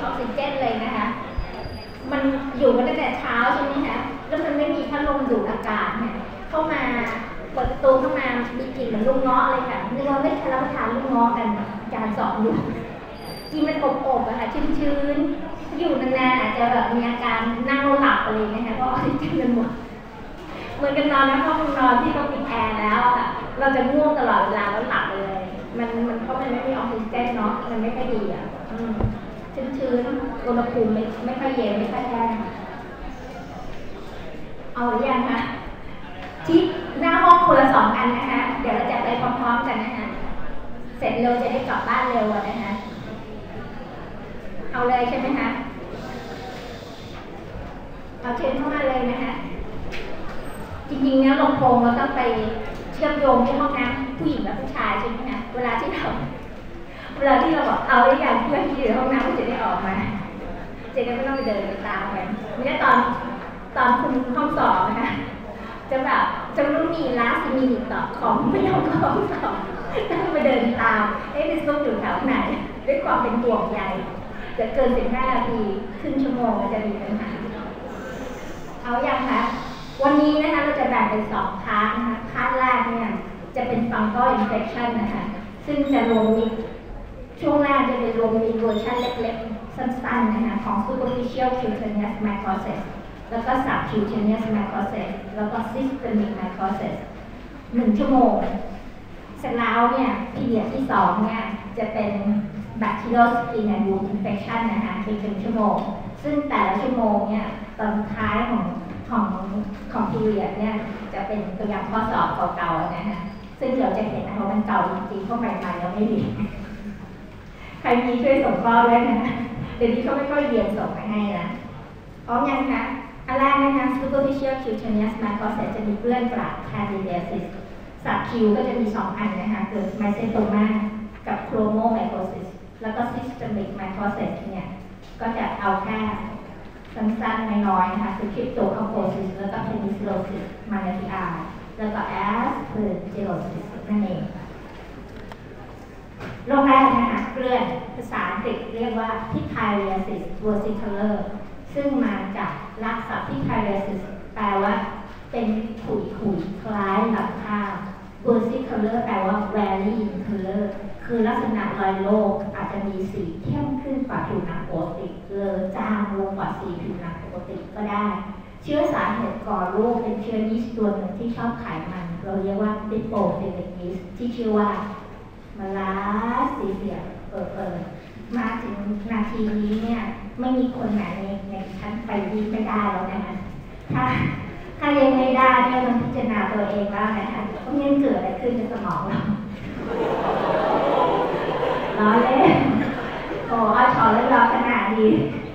อกซิเจนเลยนะคะมันอยู่กันตั้งแต่เช้าใช่ไหมคะแล้วมันไม่มีพัดลมดูดอากาศเนี่ยเข้ามาเปิดประตูเข้ามามีกลิ่นเหมือนลูกเงาะเลยค่ะนึกว่าไม่ทานรับประทานลูกเงาะกันจานสองอยู่กินมันอบๆอะค่ะชื้นๆอยู่นานๆอาจจะแบบมีอาการนั่งหลับอะไรนะคะเพราะออกซิเจนมันหมดเหมือนกันนอนนะห้องนอนที่เขาปิดแอร์แล้วค่ะเราจะง่วงตลอดเวลาแล้วหลับเลยมันเพราะมันไม่มีออกซิเจนเนาะมันไม่ค่อยดีอ่ะชื้นๆอุณหภูมิไม่ค่อยเย็นไม่ค่อยแห้งเอาหรือยังคะที่หน้าห้องคนละ2 อันนะคะเดี๋ยวเราจะไปพร้อมๆกันนะคะเสร็จเร็วจะได้กลับบ้านเร็วนะคะเอาเลยใช่ไหมคะเอาเชิญเข้ามาเลยนะคะจริงๆเนี่ยลำโพงเราต้องไปเชื่อมโยงที่ห้องน้ำผู้หญิงและผู้ชายใช่ไหมคะเวลาที่เราบอกเอาได้อย่างเพื่อนที่อยู่ในห้องน้ำก็จะได้ออกมาจะได้ไม่ต้องไปเดินตามกันไม่ได้ตอนคุณห้องสอบนะคะจะแบบจะต้องมีลาสมินิต่อของไม่ยอมเข้าห้องสอบต้องไปเดินตามในซุกอยู่แถวไหนด้วยความเป็นห่วงใยจะเกิน15 นาทีครึ่งชั่วโมงจะมีปัญหาเอาอย่างคะวันนี้นะคะเราจะแบ่งเป็น2 พาร์ทนะคะพาร์ทแรกเนี่ยจะเป็น fungal infection นะคะซึ่งจะรวมมิดช่วงแรกจะเป็นรวมมิดเวอร์ชันเล็กๆสั้นๆนะคะของ superficial cutaneous mycosis แล้วก็ subcutaneous mycosis แล้วก็ systemic mycosis 1 ชั่วโมงเสร็จแล้วเนี่ยพีเรียดที่2เนี่ยจะเป็น bacterial skin and wound infection นะคะเป็น1 ชั่วโมงซึ่งแต่ละชั่วโมงเนี่ยตอนท้ายของพีเรียดเนี่ยจะเป็นตัวอย่างข้อสอบเก่าๆนะคะซึ่งเดี๋ยวจะเห็นนะคะว่ามันเก่าจริงๆเข้าใหม่ๆแล้วไม่ดีใครมีช่วยส่งข้อด้วยนะเดี๋ยวนี้เขาไม่ค่อยเรียนส่งไปให้นะพร้อมยังคะอันแรกนะคะ superficial cutaneous mycosis จะมีเกลื่อนกราด candidiasis สับคิวก็จะมี2 อันนะคะคือ mycetoma กับ chromomycosis แล้วก็ systemic mycosis เนี่ยก็จะเอาแค่สั้นๆน้อยๆนะคะคือ cryptococcosis แล้วก็ penicillosis malariae แล้วก็ aspergillosis นั่นเองโรคแรกนะคะเกลื่อนภาษาอังกฤษเรียกว่า pityriasis versicolor ซึ่งมาจากรากศัพท์ pityriasis แปลว่าเป็นขุยๆคล้ายหลังข้าว versicolor แปลว่า vary in color คือลักษณะรอยโรคอาจจะมีสีเข้มขึ้นกว่าผิวหนังปกติจางลงกว่าสีผิวหนังปกติก็ได้เชื้อสาเหตุก่อโรคเป็นเชื้อยีสต์ตัวหนึ่งที่ชอบไขมันเราเรียกว่า Diplophilic yeast ที่ชื่อว่ามาลาซีเซียมาถึงนาทีนี้เนี่ยไม่มีคนไหนในชั้นไปดีไม่ได้แล้วนะคะถ้ายังไม่ได้เนี่ยต้องพิจารณาตัวเองบ้างนะคะว่าเงินเกิดอะไรขึ้นในสมองเราล้อเล่นโอ้เอาถอนเล่นเราขนาดนี้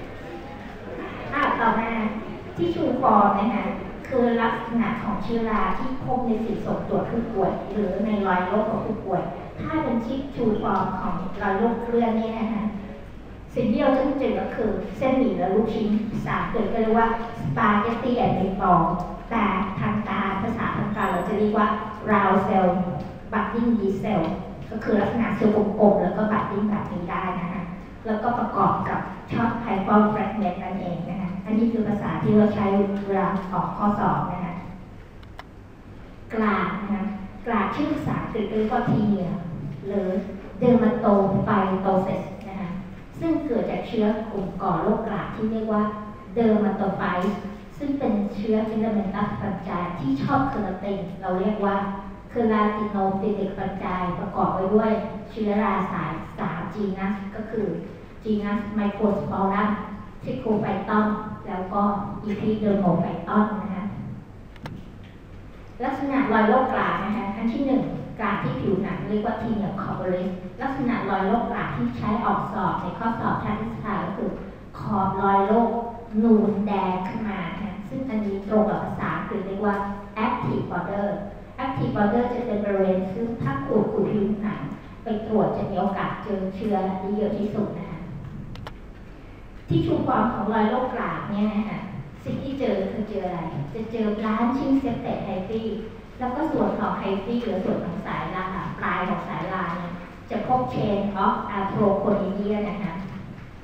ต่อมาที่ชูฟอร์มนะคะคือลักษณะของเชื้อราที่พบในสีส่งตรวจผู้ป่วยหรือในรอยโรคของผู้ป่วยถ้าเป็นชิปชูฟอร์มของรอยโรคเคลื่อนเนี่ยนะคะสิ่งที่เราจะเจอก็คือเส้นหมี่และลูกชิ้นภาษาอังกฤษก็เรียกว่าสปาเกตตี้แอนด์มีทบอลแต่ทางการภาษาทางการเราจะเรียกว่า round cell budding yeast cell ก็คือลักษณะเซลล์กลมๆแล้วก็บัดดิ้งแบบนี้ได้นะคะแล้วก็ประกอบกับช็อตไฮเปอร์แฟรกเมนต์นั่นเองนะคะอันนี้คือภาษาที่เราใช้เวลาออกข้อสอบนะคะกลากนะคะกลากชื่อภาษาอังกฤษเรียกว่าทีเนียหรือเดอร์มาโตไฟโตเซสนะคะซึ่งเกิดจากเชื้อกลุ่มก่อโรคกลากที่เรียกว่าเดอร์มาโตไฟซึ่งเป็นเชื้อฟิลาเมนตัสปัญจายที่ชอบเคอราตินเราเรียกว่าเคอราติโนฟิลิกปัญจายประกอบไว้ด้วยเชื้อราสาย3 จีนัสก็คือจีนัสไมโครสปอรัมทิโคไฟตอนแล้วก็อีพิเดอร์โมไฟตอนนะคะลักษณะรอยโรคกลากนะคะอันที่1กลากที่ผิวหนังเรียกว่าทีเนียคอร์บอเรสลักษณะรอยโรคกลากที่ใช้ออกสอบในข้อสอบทางวิชาก็คือขอบรอยโรคนูนแดงขึ้นมาซึ่งอันนี้ตรงกับภาษาอังกฤษเรียกว่า active border active border จะเป็นบริเวณซึ่งถ้าขูดผิวหนังไปตรวจจะมีโอกาสเจอเชื้อที่เยอะที่สุดนะคะที่ชูฟอร์มของรอยโรคกลากเนี่ยนะคะสิ่งที่เจอคือเจออะไรจะเจอ branching septate hyphae แล้วก็ส่วนของไฮฟี่หรือส่วนของสายลาปลายของสายลาเนี่ยจะพบเชนออฟอาร์โทรโคนิเดียนะคะ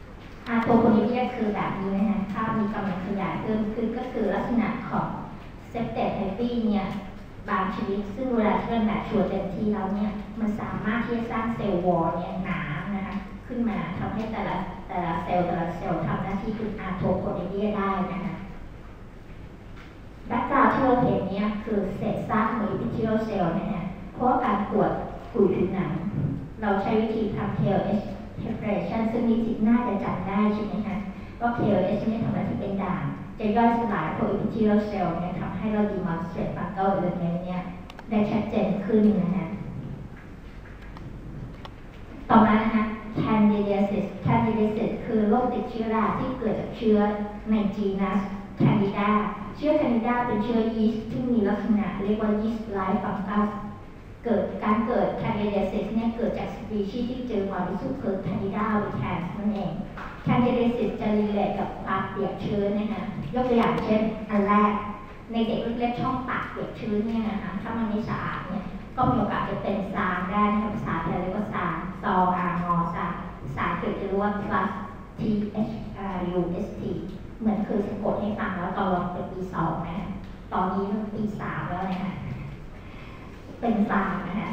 อาโทโพนิเมียคือแบบนี้นะคะถ้ามีกำลังขยายเพิ่มขึ้นก็คือลักษณะของเซปเตตไฮฟี่เนี่ยบางชนิดซึ่งเวลาที่เราแมทชัวร์เต็มที่แล้วเนี่ยมันสามารถที่จะสร้างเซลล์วอลเนี่ยหนานะคะขึ้นมาทำให้แต่ละเซลล์ทำหน้าที่เป็นอาโทโพนิเมียได้นะคะแบ็กกราวด์ที่เราเห็นเนี่ยคือเศษซากของอิพิทิโอเซลล์นะฮะเพราะการตรวจขุยผิวหนังเราใช้วิธีทำ KLH separation ซึ่งนิสิตน่าจะจำได้ใช่ไหมคะว่า KLH เนี่ยทำหน้าที่เป็นด่านจะย่อยสลายโปรอิพิทิโอเซลล์เนี่ยทำให้เรา demonstrate fungal element เนี่ยได้ชัดเจนขึ้นนะคะต่อมานะคะ candidiasis คือโรคติดเชื้อราที่เกิดจากเชื้อใน genus Candida เชื้อ Candida เป็นเชื้อยีสต์ที่มีลักษณะเรียกว่า yeast like fungus การเกิด Candidiasis เนี่ยเกิดจากสปีชีส์ที่เจอบ่อยที่สุดคือ Candida albicans นั่นเอง Candidiasis จะรีเลทกับปากเปียกชื้นนะคะยกตัวอย่างเช่นอันแรกในเด็กเล็กๆช่องปากเปียกชื้นเนี่ยนะคะถ้ามันไม่สะอาดเนี่ยก็มีโอกาสจะเป็นซางได้นะคะภาษาไทยเรียกว่าซางซออางอซางภาษาอังกฤษจะเรียกว่า plus t h r u s t เหมือนเคยสะกดให้ฟังแล้วตอนเราเป็นปี2นะคะตอนนี้เป็นปี3แล้วนะคะเป็นซางนะคะ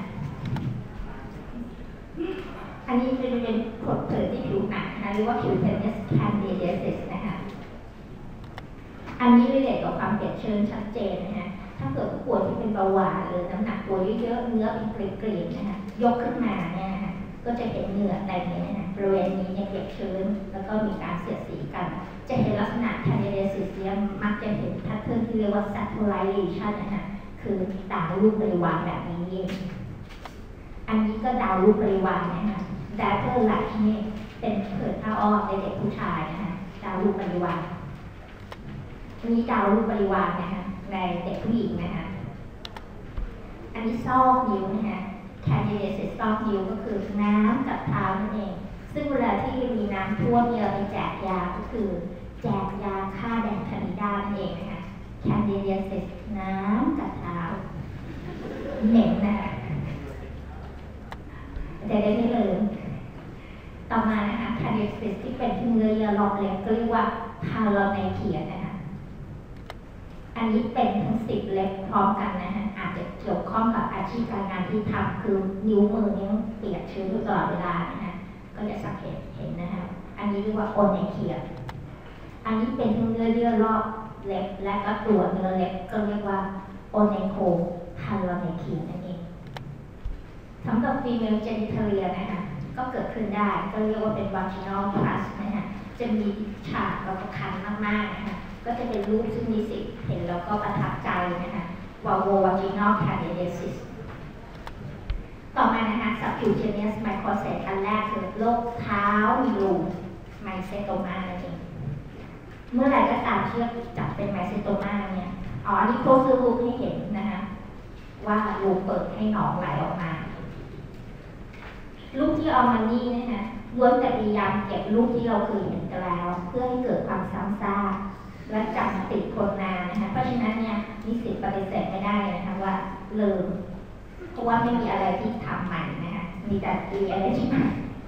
อันนี้จะเป็นผดเผยที่ผิวหนังนะคะเรียกว่า cutaneous candidiasis นะคะอันนี้เรียกกับความเปียกชื้นชัดเจนนะคะถ้าเกิดผู้ป่วยที่เป็นเบาหวานหรือน้ำหนักตัวเยอะๆเนื้อเป็นเกลียดๆนะคะยกขึ้นมาเนี่ยนะคะก็จะเห็นเหงื่อในนี้นะคะบริเวณนี้เนี่ยเปียกชื้นแล้วก็มีการเสียดสีกันจะเห็นลักษณะ candidiasis เนี่ยมักจะเห็นแพทเทิร์นที่เรียกว่า satellization นะคะคือดาวรูปบริวารแบบนี้เองอันนี้ก็ดาวรูปบริวารนะคะดาร์เกอร์ไลท์นี่เป็นเผินผ้าอ้อมในเด็กผู้ชายนะคะดาวรูปบริวารอันนี้ดาวรูปบริวารนะคะในเด็กผู้หญิงนะคะอันนี้ซอกนิ้วนะคะCandidiasis ซอกนิ้วก็คือน้ำกับเท้านั่นเองซึ่งเวลาที่มีน้ำท่วมเนี่ยเราไปแจกยาก็คือแจกยาฆ่าแดงคานิดานั่นเองนะคะ Candidiasis น้ำกับเท้าเหม็นนะคะแต่ได้ไม่เลยต่อมานะคะ Candidiasis ที่เป็นที่เนื้อเยื่อรอบเล็กก็เรียกว่า Pyelonephria นะคะอันนี้เป็นทั้ง10เล็บพร้อมกันนะคะอาจจะเกี่ยวข้องกับอาชีพการงานที่ทำคือนิ้วมือนี้เปียกชื้นอยู่ตลอดเวลานะคะก็จะสังเกตเห็นนะคะอันนี้เรียกว่าโอเนเคียอันนี้เป็นทั้งเนื้อเยื่อรอบเล็บและก็ตัวเนื้อเล็บก็เรียกว่าโอเนโคพาโลเนเคียนั่นเองสำหรับ female genitalia นะคะก็เกิดขึ้นได้ก็เรียกว่าเป็น vaginal thrush นะคะจะมีฉากแล้วก็คันมากๆนะคะก็จะเป็นรูปซึ่งนิสิตเห็นแล้วก็ประทับใจนะคะ vulvovaginal candidiasis ต่อมานะคะ subcutaneous mycosis อันแรกคือโรคเท้ามีรูไมเซโตมานั่นเองเมื่อไหร่ก็ตามเชื้อจับเป็นไมเซโตมาเนี่ยอันนี้โคซื้อรูปให้เห็นนะคะว่ารูเปิดให้หนองไหลออกมารูปที่เอามานี่นะคะล้วนแต่พยายามเก็บรูปที่เราเคยเห็นกันแล้วเพื่อให้เกิดความซ้ำซากและจำติดคนนานนะคะเพราะฉะนั้นเนี่ยนิสิตปฏิเสธไม่ได้นะคะว่าลืมเพราะว่าไม่มีอะไรที่ทำใหม่นะคะมีแต่มีอะไรที่ใหม่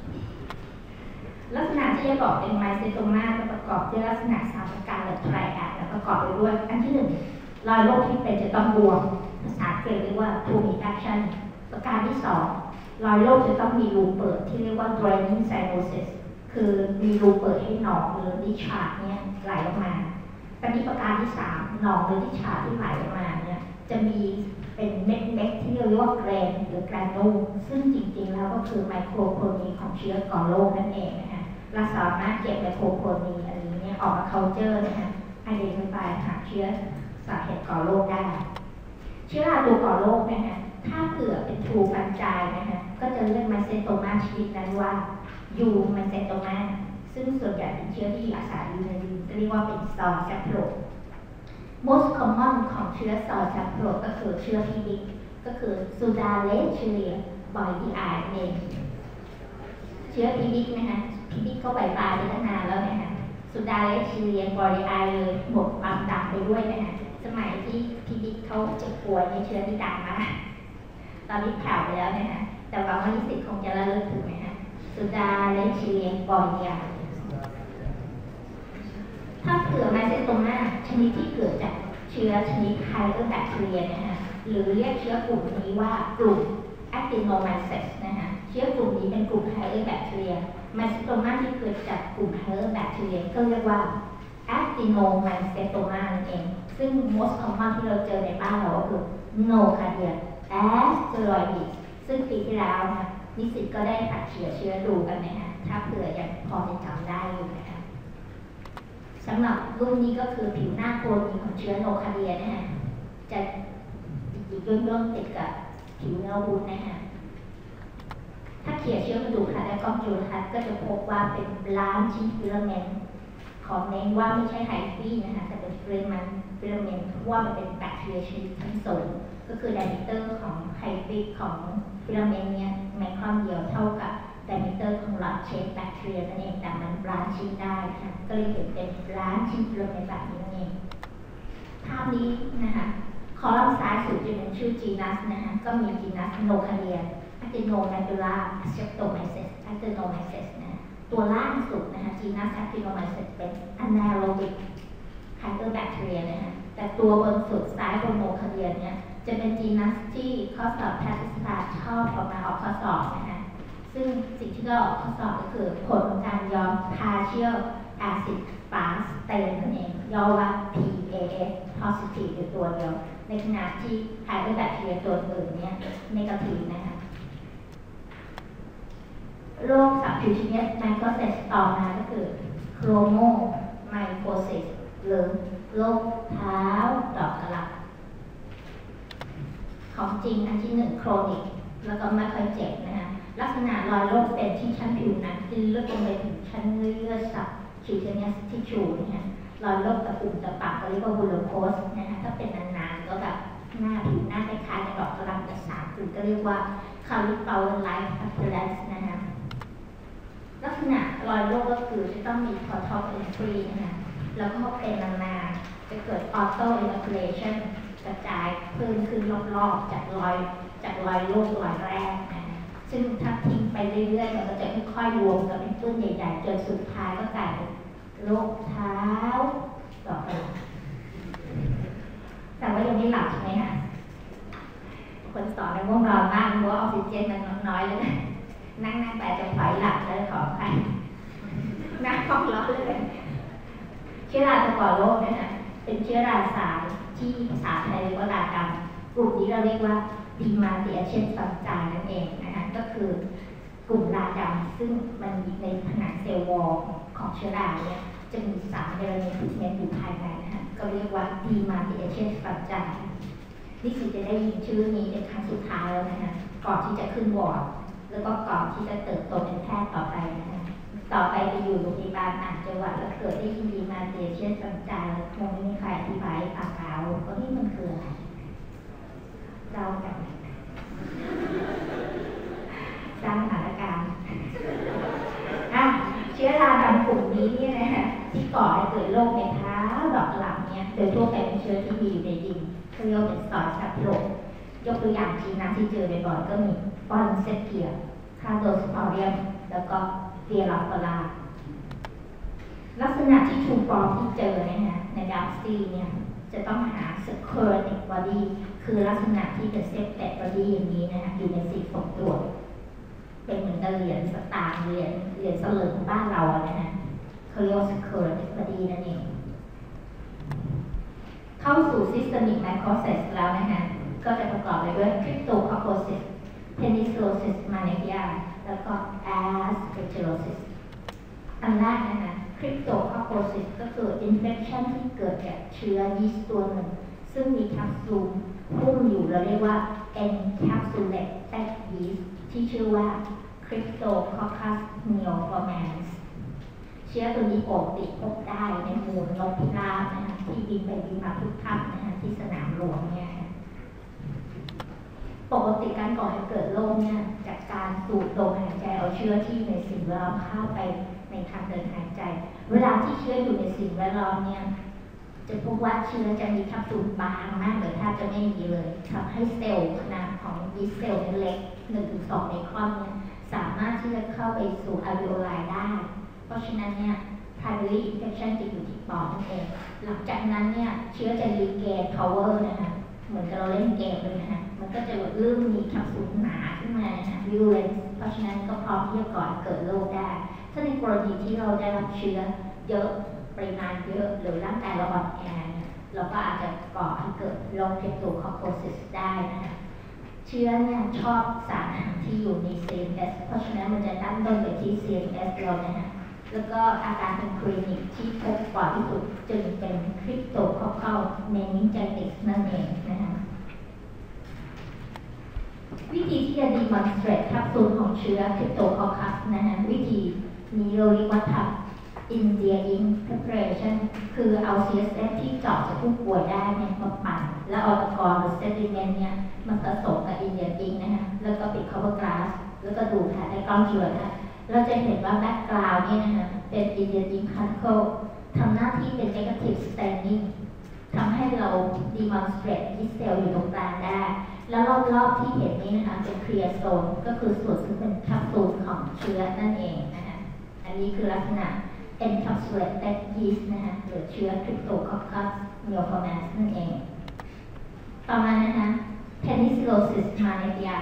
ลักษณะที่จะบอกเป็นไมเซโตมาจะประกอบด้วยลักษณะ3ประการหรือไทรแอดและประกอบไปด้วยอันที่1รอยโรคที่เป็นจะต้องบวมภาษาอังกฤษเรียกว่า tumor action ประการที่2รอยโรคจะต้องมีรูเปิดที่เรียกว่า draining cyanosis คือมีรูเปิดให้หนองหรือดิชาร์ดเนี่ยไหลออกมาปฏิประการที่3หนองหรือดิชาร์ดที่ไหลออกมาเนี่ยจะมีเป็นเม็ดที่เรียกว่าเกรนหรือแกรนูลซึ่งจริงๆแล้วก็คือไมโครโพลีของเชื้อก่อโรคนั่นเองนะคะเราสามารถเก็บไมโครโพลีอันนี้เนี่ยออกมา culture นะคะidentify หาเชื้อสาเหตุก่อโรคได้เชื้อราตัวก่อโรคนะคะถ้าเผื่อเป็นทรูฟันจายนะคะก็จะเรียกไมเซโตมาชนิดนั้นว่ายูไมเซโตมาซึ่งส่วนใหญ่เป็นเชื้อที่อาศัยอยู่ในดินเรียกว่าเป็นซอยแซปโร most common ของเชื้อซอยแซปโรก็คือเชื้อพีดิกก็คือซูดาเลเชียบอยดีอาร์เองเชื้อพีดิกนะคะพีดิกก็ไปตายไปตั้งนานแล้วนะคะซูดาเลเชียบอยดีอาร์เลยหมดความดังไปด้วยนะคะสมัยที่พีดิกเขาเจ็บป่วยในเชื้อที่ดังมากตอนนี้แผ่วไปแล้วนะคะแต่ว่านิสิตคงจะระลึกถึงนะคะซูดาเลเชียบอยดีอาร์เผื่อไมเซโตมาชนิดที่เกิดจากเชื้อชนิดไคโอแบคทีเรียนะคะหรือเรียกเชื้อกลุ่มนี้ว่ากลุ่ม Actinomyces นะคะเชื้อกลุ่มนี้เป็นกลุ่มไคโอแบคทีเรียไมเซโตมาที่เกิดจากกลุ่มไคโอแบคทีเรียก็เรียกว่า Actinomycetoma นั่นเองซึ่ง most common ที่เราเจอในบ้านเราก็คือ Nocardia Asteroides ซึ่งปีที่แล้วนะนิสิตก็ได้อัดเชื้อดูกันนะคะถ้าเผื่อยังพอจะจำได้อยู่นะคะสำหรับรุ่นนี้ก็คือผิวหน้าโคลนีของเชื้อโนคาเดียนะคะจะติดย่นๆติดกับผิวเนื้อวุ้นนะคะถ้าเขี่ยเชื้อกระดูกทัดและกล้องจุลทรรศน์ก็จะพบว่าเป็นล้านชิ้นฟิลาเมนต์ของเน้นว่าไม่ใช่ไฮฟี่นะคะแต่เป็นฟิลาเมนต์เพราะว่ามันเป็นแบคทีเรียชนิดชั้นสูงก็คือไดมิเตอร์ของไฮฟี่ของฟิลาเมนต์เนี่ยไมครอนเดียวเท่ากับไดมิเตอร์ของหลอดเชนแบคทีเรียนั่นเองแต่มันล้านชิ้นได้ค่ะก็เลยเห็นเป็นล้านชิ้นฟิลาเมนต์แบบนี้นั่นเองภาพนี้นะคะคอลัมน์ซ้ายสุดจะเป็นชื่อจีนัสนะคะก็มีจีนัสโนคาเดียActinomycula Streptomyces Actinomyces นะตัวล่างสุดนะคะจีนัส Actinomyces เป็น anaerobic Campylobacteria นะคะแต่ตัวบนสุดซ้ายบนโนคาเดียเนี่ยจะเป็นจีนัสที่ข้อสอบแพทยศาสตร์ชอบออกมาออกข้อสอบนะคะซึ่งสิ่งที่เราออกข้อสอบก็คือผลของการย้อม partial acid fast stain นั่นเองย่อว่า PAS positive อยู่ตัวเดียวในขณะที่ไฮโดรแบคทีเรียตัวอื่นเนี่ย negative นะคะโรคสับผิวชนิดไมโครเซสต่อมาก็คือโครโมไมโครซิสหรือโรคเท้าดอกกระหล่ำของจริงอันที่หนึ่งโครนิกแล้วก็ไม่ค่อยเจ็บนะคะลักษณะรอยโรคเป็นที่ชั้นผิวหนังที่ลึกลงไปถึงชั้นเลือดสับคิวเทเนียสทิชชูนะคะรอยโรคตะปุ่มตะปักก็เรียกว่าบูโลโคสนะคะถ้าเป็นนานๆก็แบบหน้าผิวหน้าคล้ายๆดอกกระหล่ำแต่สามคือก็เรียกว่าคาลิเปาไลฟ์อัพเทอร์เรนส์นะคะลักษณะรอยโรคก็คือจะต้องมีพอท็อปเอนทรีนะคะแล้วก็เป็นนานๆจะเกิดออโตอินฟูเลชันกระจายเพิ่มขึ้นรอบๆจากรอยโรครอยแรกนะซึ่งถ้าทิ้งไปเรื่อยๆมันก็จะค่อยๆรวมกันเป็นต้นใหญ่ๆจนสุดท้ายก็กลายเป็นโรคเท้าต่อไปแต่ว่ายังไม่หลับใช่ไหมคะคนสอนในง่วงนอนมากเพราะว่าออกซิเจนมันน้อยเลยนั่งไปจะถอยหลับเลยขอใครนั่งห้องล้อเลยเชื้อราตะกอโรคนะคะเป็นเชื้อราสายที่ภาษาไทยเรียกว่าราดำกลุ่มนี้เราเรียกว่าดีมาเตียเชนซัมจานั่นเองนะคะก็คือกลุ่มราดำซึ่งมันมีในผนังเซลล์วอลของเชื้อราเนี่ยจะมีสารเมลานินพิกเมนต์อยู่ภายในนะคะก็เรียกว่าดีมาเตียเชนซัมจานี่คือจะได้ยินชื่อนี้เป็นครั้งสุดท้ายแล้วนะคะก่อนที่จะขึ้นวอร์ดแล้วก็ก่อนที่จะเติบโตเป็นแพทย์ต่อไปนะคะต่อไปไปอยู่โรงพยาบาลต่างจังหวัดแล้วเกิดได้ยินดีมาเตียเชนซัมจาคงไม่มีใครอธิบายฟังเราเพราะนี่มันคืออะไรเรากันสร้างสถานการณ์เชื้อราดำกลุ่มนี้เนี่ยนะคะที่ก่อให้เกิดโรคในเท้าดอกหลังเนี่ยโดยทั่วไปเป็นเชื้อที่มีอยู่ในดินเขาเรียกเป็นสอยสับโลกยกตัวอย่างที่ที่เจอบ่อยๆก็มีปอนเซเกียคาโดสปอเรียมแล้วก็เฟียราโคลาลักษณะที่ถูกปลอมที่เจอนะคะในดับซีเนี่ยจะต้องหาสเคอร์นิกบอดี้คือลักษณะที่เป็นเซฟแตกบอดี้อย่างนี้นะคะอยู่ในสีของตัวเป็นเหมือนกับเหรียญสตางค์เหรียญสลึงบ้านเราอะนะคะเขาเรียกว่าสเคอร์นิกบอดี้นั่นเองเข้าสู่ systemic necrosis แล้วนะคะก็จะประกอบไปด้วย cryptococcosis penicillosis mania แล้วก็ aspergillosis อันแรกนะคะ cryptococcosis ก็คือ infection ที่เกิดจากเชื้อยีสต์ตัวหนึ่งซึ่งมีแคปซูลหุ้มอยู่เราเรียกว่า encapsulated yeast ที่ชื่อว่า Cryptococcus neoformans เชื้อตัวนี้ปกติพบได้ในหมู่นกพิราบนะคะที่บินไปบินมาทุกทับนะคะที่สนามหลวงเนี่ยปกติการก่อให้เกิดโรคเนี่ยจากการสูดดมหายใจเอาเชื้อที่ในสิ่งแวดล้อมเข้าไปในทางเดินหายใจเวลาที่เชื้ออยู่ในสิ่งแวดล้อมเนี่ยจะพบว่าเชื้อจะมีแคปซูลบางมากหรือแทบจะไม่มีเลยทำให้เซลล์ขนาดของยีสต์เซลล์เล็ก 1-2 ไมครอนเนี่ยสามารถที่จะเข้าไปสู่อะลวีโอไลได้เพราะฉะนั้นเนี่ย primary infection จะอยู่ที่ปอดนั่นเองหลังจากนั้นเนี่ยเชื้อจะ regain power นะคะเหมือนเราเล่นเกมเลยนะคะมันก็จะเริ่มมีแคปซูลหนาขึ้นมานะคะ virulence เพราะฉะนั้นก็พร้อมที่จะก่อเกิดโรคได้ถ้าในกรณีที่เราได้รับเชื้อเยอะปริมาณเยอะหรือร่างกายเราอ่อนแอเราก็อาจจะก่อให้เกิดโรค Cryptococcosis ได้นะคะเชื้อเนี่ยชอบสารอาหารที่อยู่ใน CNS เพราะฉะนั้นมันจะตั้งต้นไปที่ CNS เรานะคะแล้วก็อาการเป็นคลินิกที่พบบ่อยที่สุดจึงเป็น Cryptococcal meningitis นั่นเองนะคะวิธีที่จะ demonstrate แคปซูลของเชื้อ Cryptococcus นะคะวิธีนี้เราเรียกว่าทำ India Ink Preparation คือเอา CSF ที่เจาะจากผู้ป่วยได้เนี่ยมาปั่นแล้วเอาตะกอนหรือ sediment เนี่ยมาผสมกับ India Ink นะคะแล้วก็ปิด cover glass แล้วก็ดูค่ะในกล้องเชื้อนะเราจะเห็นว่า background เนี่ยนะคะเป็น India Ink particle ทำหน้าที่เป็น negative staining ทำให้เรา demonstrate ที่เซลล์อยู่ตรงกลางได้แล้วรอบๆที่เห็นนี้นะคะเป็น clear zone ก็คือส่วนซึ่งเป็นแคปซูลของเชื้อนั่นเองนะคะอันนี้คือลักษณะ encapsulated yeast นะคะหรือเชื้อ Cryptococcus neoformans นั่นเองต่อมานะคะ Penicillosis magnatia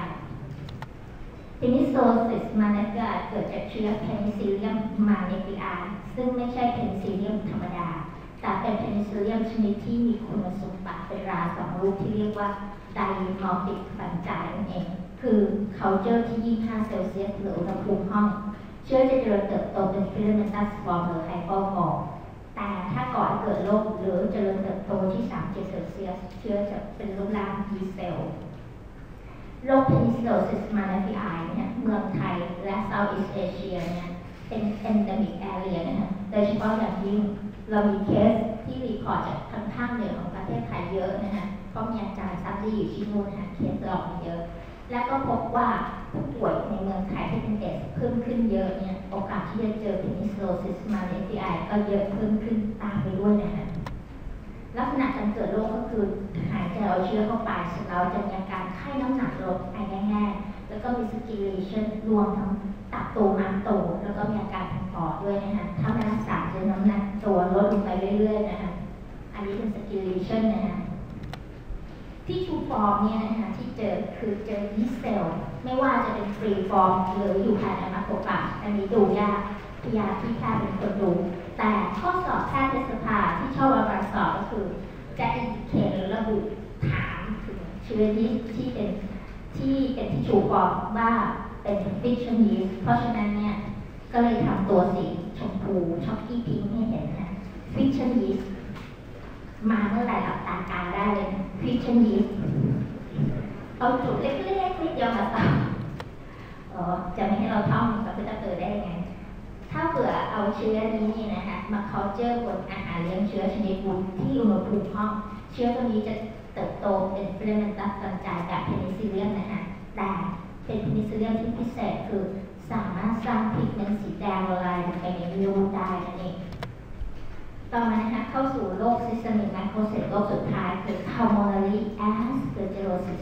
Penicillosis magnatia เกิดจากเชื้อ Penicillium magnatia ซึ่งไม่ใช่ Penicillium ธรรมดาแต่เป็น Penicillium ชนิดที่มีคุณสมบัติเป็นราสองรูปที่เรียกว่า dimorphic fungi นั่นเองคือ culture ที่25 เซลเซียสหรืออุณหภูมิห้องเชื้อจะเจริญเติบโตเป็น filamentous form หรือ hypomorph แต่ถ้าก่อให้เกิดโรคหรือเจริญเติบโตที่37 เซลเซียสเชื้อจะเป็นรูปร่าง T cell โรค Penicillosis magnatia เนี่ยเมืองไทยและ Southeast Asia เนี่ยเป็น endemic area นะคะโดยเฉพาะอย่างยิ่งเรามีเคสที่รีพอร์ตจากทางภาคเหนือของประเทศไทยเยอะนะคะเพราะมีอาจารย์ซับที่อยู่ที่นู่นนะคะเคสออกมาเยอะและก็พบว่าผู้ป่วยในเมืองไทยที่เป็นเอสเพิ่มขึ้นเยอะเนี่ยโอกาสที่จะเจอ Penicillosis magnatia ก็เยอะเพิ่มขึ้นตามไปด้วยนะคะลักษณะการเกิดโรคก็คือหายใจเอาเชื้อเข้าไปเสร็จแล้วจะมีอาการไข้น้ำหนักลดไอแห้งๆแล้วก็มี circulation รวมทั้งตับโตม้ามโตแล้วก็มีอาการทางปอดด้วยนะคะถ้าไม่รักษาจะน้ำหนักตัวลดลงไปเรื่อยๆนะคะอันนี้เป็น circulation นะคะที่ชูฟอร์มเนี่ยนะคะที่เจอคือเจอยีสต์เซลล์ไม่ว่าจะเป็นฟรีฟอร์มหรืออยู่ภายในไมโครปลาสอันนี้ดูยากพยาที่แพทย์เป็นคนดูแต่ข้อสอบแพทยสภาที่ชอบเอามาสอบก็คือจะอินดิเคตหรือระบุถามถึงเชื้อยีสต์ที่เป็นที่ชูฟอร์มว่าเป็นฟิชชั่นยีสต์เพราะฉะนั้นเนี่ยก็เลยทำตัวสีชมพูช็อกกี้พิงค์ให้เห็นนะฟิชชั่นยีสต์มาเมื่อไหร่หลับตากาได้เลยฟิชชั่นยีสต์เอาจุดเล็กๆนิดเดียวมาต่อจะไม่ให้เราท่องกับพิจารณาได้ยังไงถ้าเผื่อเอาเชื้อนี้นี่นะคะมาเคาน์เตอร์บนอาหารเลี้ยงเชื้อชนิดวุ้นที่อุณหภูมิห้องเชื้อตัวนี้จะเติบโตเป็นฟิลาเมนตัสกระจายแบบเพนิซิลเลียมนะคะแต่เป็นเพนิซิลเลียมที่พิเศษคือสามารถสร้างพิกเมนต์สีแดงละลายลงไปในเนื้อวุ้นได้นั่นเองต่อมานะคะเข้าสู่โรค Systemic Macrocyst โรคสุดท้ายคือ Pulmonary Aspergillosis